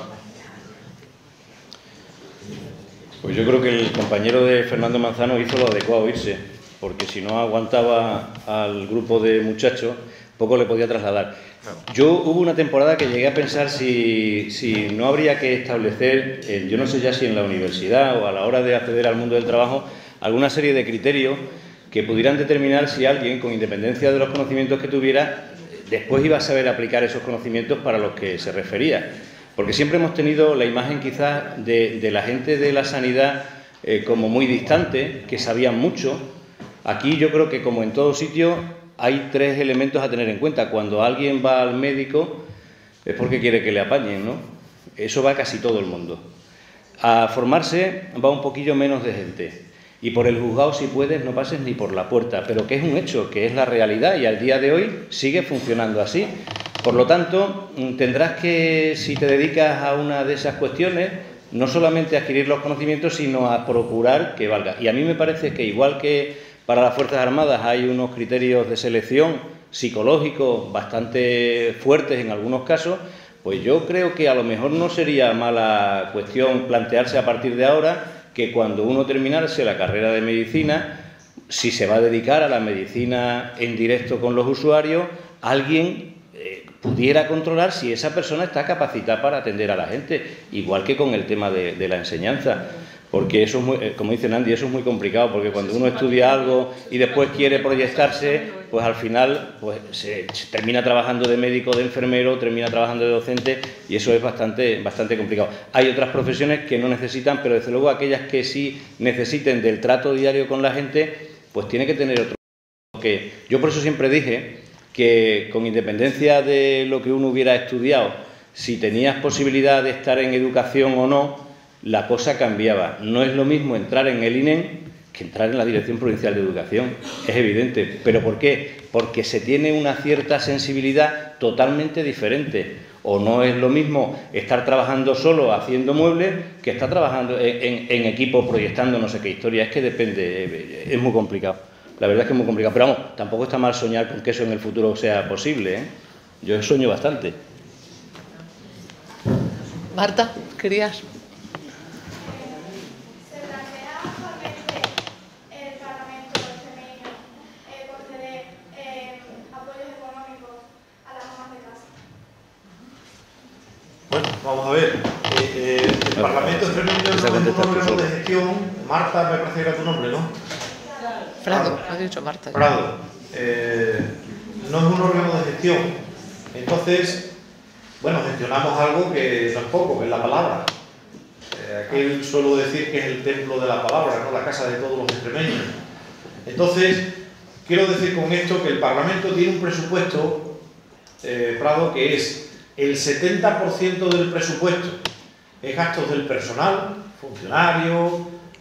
Pues yo creo que el compañero de Fernando Manzano hizo lo adecuado irse, porque si no aguantaba al grupo de muchachos, poco le podía trasladar. Yo hubo una temporada que llegué a pensar si, si no habría que establecer, eh, yo no sé ya si en la universidad o a la hora de acceder al mundo del trabajo, alguna serie de criterios que pudieran determinar si alguien, con independencia de los conocimientos que tuviera, después iba a saber aplicar esos conocimientos para los que se refería. Porque siempre hemos tenido la imagen quizás de, de la gente de la sanidad eh, como muy distante, que sabían mucho. Aquí yo creo que, como en todo sitio, hay tres elementos a tener en cuenta. Cuando alguien va al médico es porque quiere que le apañen, ¿no? Eso va casi todo el mundo. A formarse va un poquillo menos de gente. Y por el juzgado, si puedes, no pases ni por la puerta. Pero que es un hecho, que es la realidad y al día de hoy sigue funcionando así. Por lo tanto, tendrás que, si te dedicas a una de esas cuestiones, no solamente a adquirir los conocimientos, sino a procurar que valga. Y a mí me parece que, igual que para las Fuerzas Armadas hay unos criterios de selección psicológicos bastante fuertes en algunos casos, pues yo creo que a lo mejor no sería mala cuestión plantearse a partir de ahora que cuando uno terminase la carrera de medicina, si se va a dedicar a la medicina en directo con los usuarios, alguien eh, pudiera controlar si esa persona está capacitada para atender a la gente, igual que con el tema de, de la enseñanza. Porque eso es muy, como dice Nandi, eso es muy complicado, porque cuando uno estudia algo y después quiere proyectarse, pues al final pues se, se termina trabajando de médico, de enfermero, termina trabajando de docente, y eso es bastante, bastante complicado. Hay otras profesiones que no necesitan, pero desde luego aquellas que sí necesiten del trato diario con la gente, pues tiene que tener otro. Que yo por eso siempre dije que, con independencia de lo que uno hubiera estudiado, si tenías posibilidad de estar en educación o no, la cosa cambiaba. No es lo mismo entrar en el I N E M que entrar en la Dirección Provincial de Educación, es evidente. ¿Pero por qué? Porque se tiene una cierta sensibilidad totalmente diferente. O no es lo mismo estar trabajando solo haciendo muebles que estar trabajando en, en, en equipo proyectando no sé qué historia. Es que depende, es muy complicado. La verdad es que es muy complicado. Pero vamos, tampoco está mal soñar con que eso en el futuro sea posible, ¿eh? Yo sueño bastante. Marta, ¿querías? Bueno, vamos a ver. Eh, eh, el Parlamento Extremeño no es un órgano de gestión. Marta, me parece que era tu nombre, ¿no? Prado, ha dicho Marta. Prado. Eh, no es un órgano de gestión. Entonces, bueno, gestionamos algo que tampoco, que es la palabra. Eh, aquí suelo decir que es el templo de la palabra, no la casa de todos los extremeños. Entonces, quiero decir con esto que el Parlamento tiene un presupuesto, eh, Prado, que es el setenta por ciento del presupuesto es gastos del personal, funcionarios,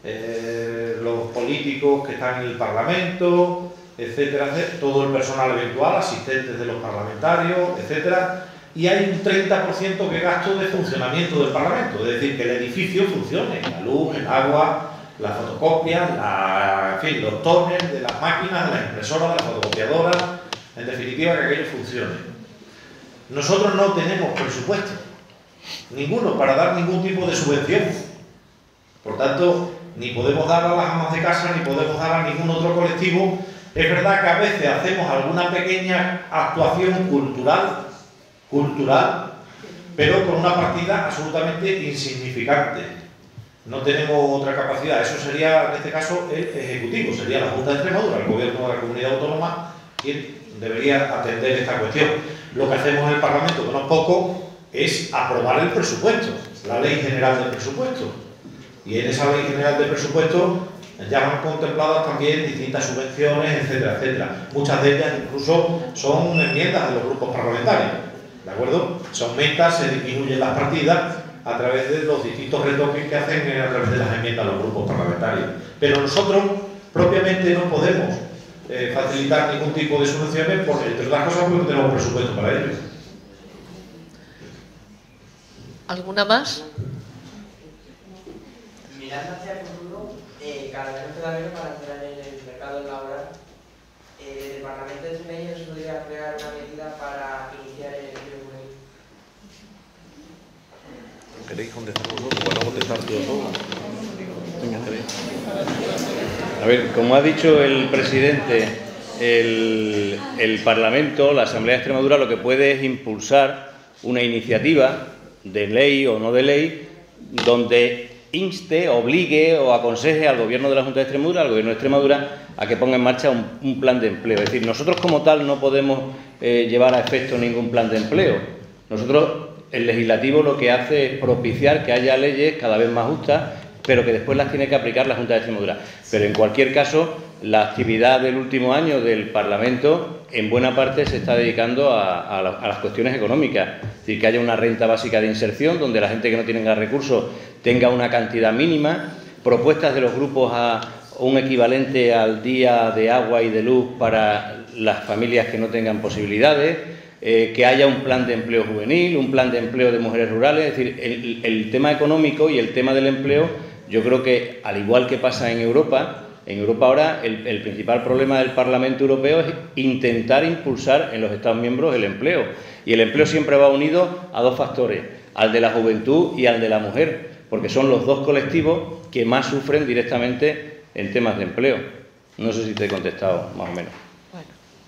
eh, los políticos que están en el Parlamento, etcétera, etcétera, todo el personal eventual, asistentes de los parlamentarios, etcétera, y hay un treinta por ciento que gasto de funcionamiento del Parlamento, es decir, que el edificio funcione, la luz, el agua, las fotocopias, la, en fin, los toners de las máquinas, de las impresoras, de las fotocopiadoras, en definitiva que aquello funcione. Nosotros no tenemos presupuesto, ninguno, para dar ningún tipo de subvención. Por tanto, ni podemos dar a las amas de casa, ni podemos dar a ningún otro colectivo. Es verdad que a veces hacemos alguna pequeña actuación cultural, cultural, pero con una partida absolutamente insignificante. No tenemos otra capacidad. Eso sería, en este caso, el Ejecutivo, sería la Junta de Extremadura, el Gobierno de la Comunidad Autónoma, quien debería atender esta cuestión. Lo que hacemos en el Parlamento, que no es poco, es aprobar el presupuesto, la Ley General del Presupuesto. Y en esa Ley General del Presupuesto ya van contempladas también distintas subvenciones, etcétera, etcétera. Muchas de ellas incluso son enmiendas de los grupos parlamentarios, ¿de acuerdo? Se aumentan, se disminuyen las partidas a través de los distintos retoques que hacen a través de las enmiendas de los grupos parlamentarios. Pero nosotros propiamente no podemos eh, facilitar ningún tipo de subvenciones porque, entre otras cosas, porque no tenemos presupuesto para ello. ¿Alguna más? Mirando hacia el futuro, eh, cada vez nos queda menos para entrar en el mercado laboral. Eh, el Parlamento de Extremadura se podría crear una medida para iniciar el empleo juvenil. ¿Queréis contestar vosotros? Bueno, contestar todo. A ver, como ha dicho el presidente, el, el Parlamento, la Asamblea de Extremadura, lo que puede es impulsar una iniciativa de ley o no de ley donde inste, obligue o aconseje al Gobierno de la Junta de Extremadura, al Gobierno de Extremadura, a que ponga en marcha un, un plan de empleo. Es decir, nosotros como tal no podemos eh, llevar a efecto ningún plan de empleo. Nosotros, el legislativo, lo que hace es propiciar que haya leyes cada vez más justas, pero que después las tiene que aplicar la Junta de Extremadura. Pero en cualquier caso, la actividad del último año del Parlamento en buena parte se está dedicando a, a, la, a las cuestiones económicas. Es decir, que haya una renta básica de inserción donde la gente que no tenga recursos tenga una cantidad mínima, propuestas de los grupos a un equivalente al día de agua y de luz para las familias que no tengan posibilidades, eh, que haya un plan de empleo juvenil, un plan de empleo de mujeres rurales. Es decir, el, el tema económico y el tema del empleo, yo creo que, al igual que pasa en Europa, en Europa ahora el, el principal problema del Parlamento Europeo es intentar impulsar en los Estados miembros el empleo. Y el empleo siempre va unido a dos factores, al de la juventud y al de la mujer, porque son los dos colectivos que más sufren directamente en temas de empleo. No sé si te he contestado más o menos. Bueno.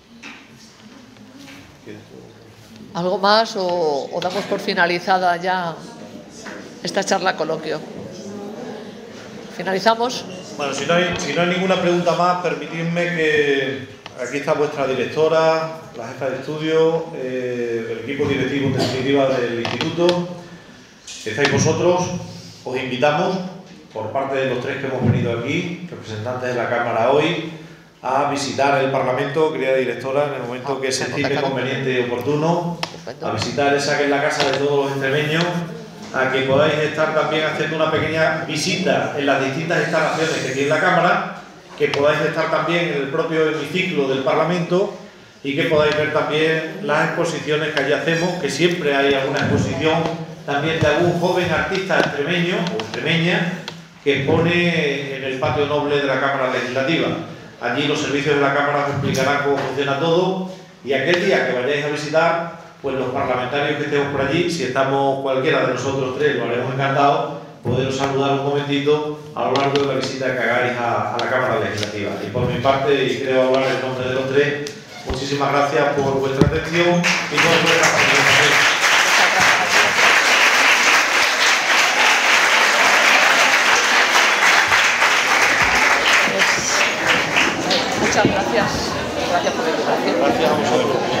¿Algo más o, o damos por finalizada ya esta charla coloquio? ¿Finalizamos? Bueno, si no hay, si no hay ninguna pregunta más, permitidme que aquí está vuestra directora, la jefa de estudio, eh, el equipo directivo en definitiva del instituto, estáis vosotros. Os invitamos, por parte de los tres que hemos venido aquí, representantes de la Cámara hoy, a visitar el Parlamento, querida directora, en el momento que se estime conveniente y oportuno, a visitar esa que es la casa de todos los extremeños, a que podáis estar también haciendo una pequeña visita en las distintas instalaciones que tiene la Cámara, que podáis estar también en el propio hemiciclo del Parlamento y que podáis ver también las exposiciones que allí hacemos, que siempre hay alguna exposición también de algún joven artista extremeño o extremeña que expone en el patio noble de la Cámara Legislativa. Allí los servicios de la Cámara os explicarán cómo funciona todo y aquel día que vayáis a visitar, pues los parlamentarios que estemos por allí, si estamos cualquiera de nosotros tres, lo haremos encantado, poderos saludar un momentito a lo largo de la visita que hagáis a, a la Cámara Legislativa. Y por mi parte, y creo hablar en nombre de los tres, muchísimas gracias por vuestra atención y por vuestra participación. Muchas gracias. Gracias por la invitación. Gracias a vosotros.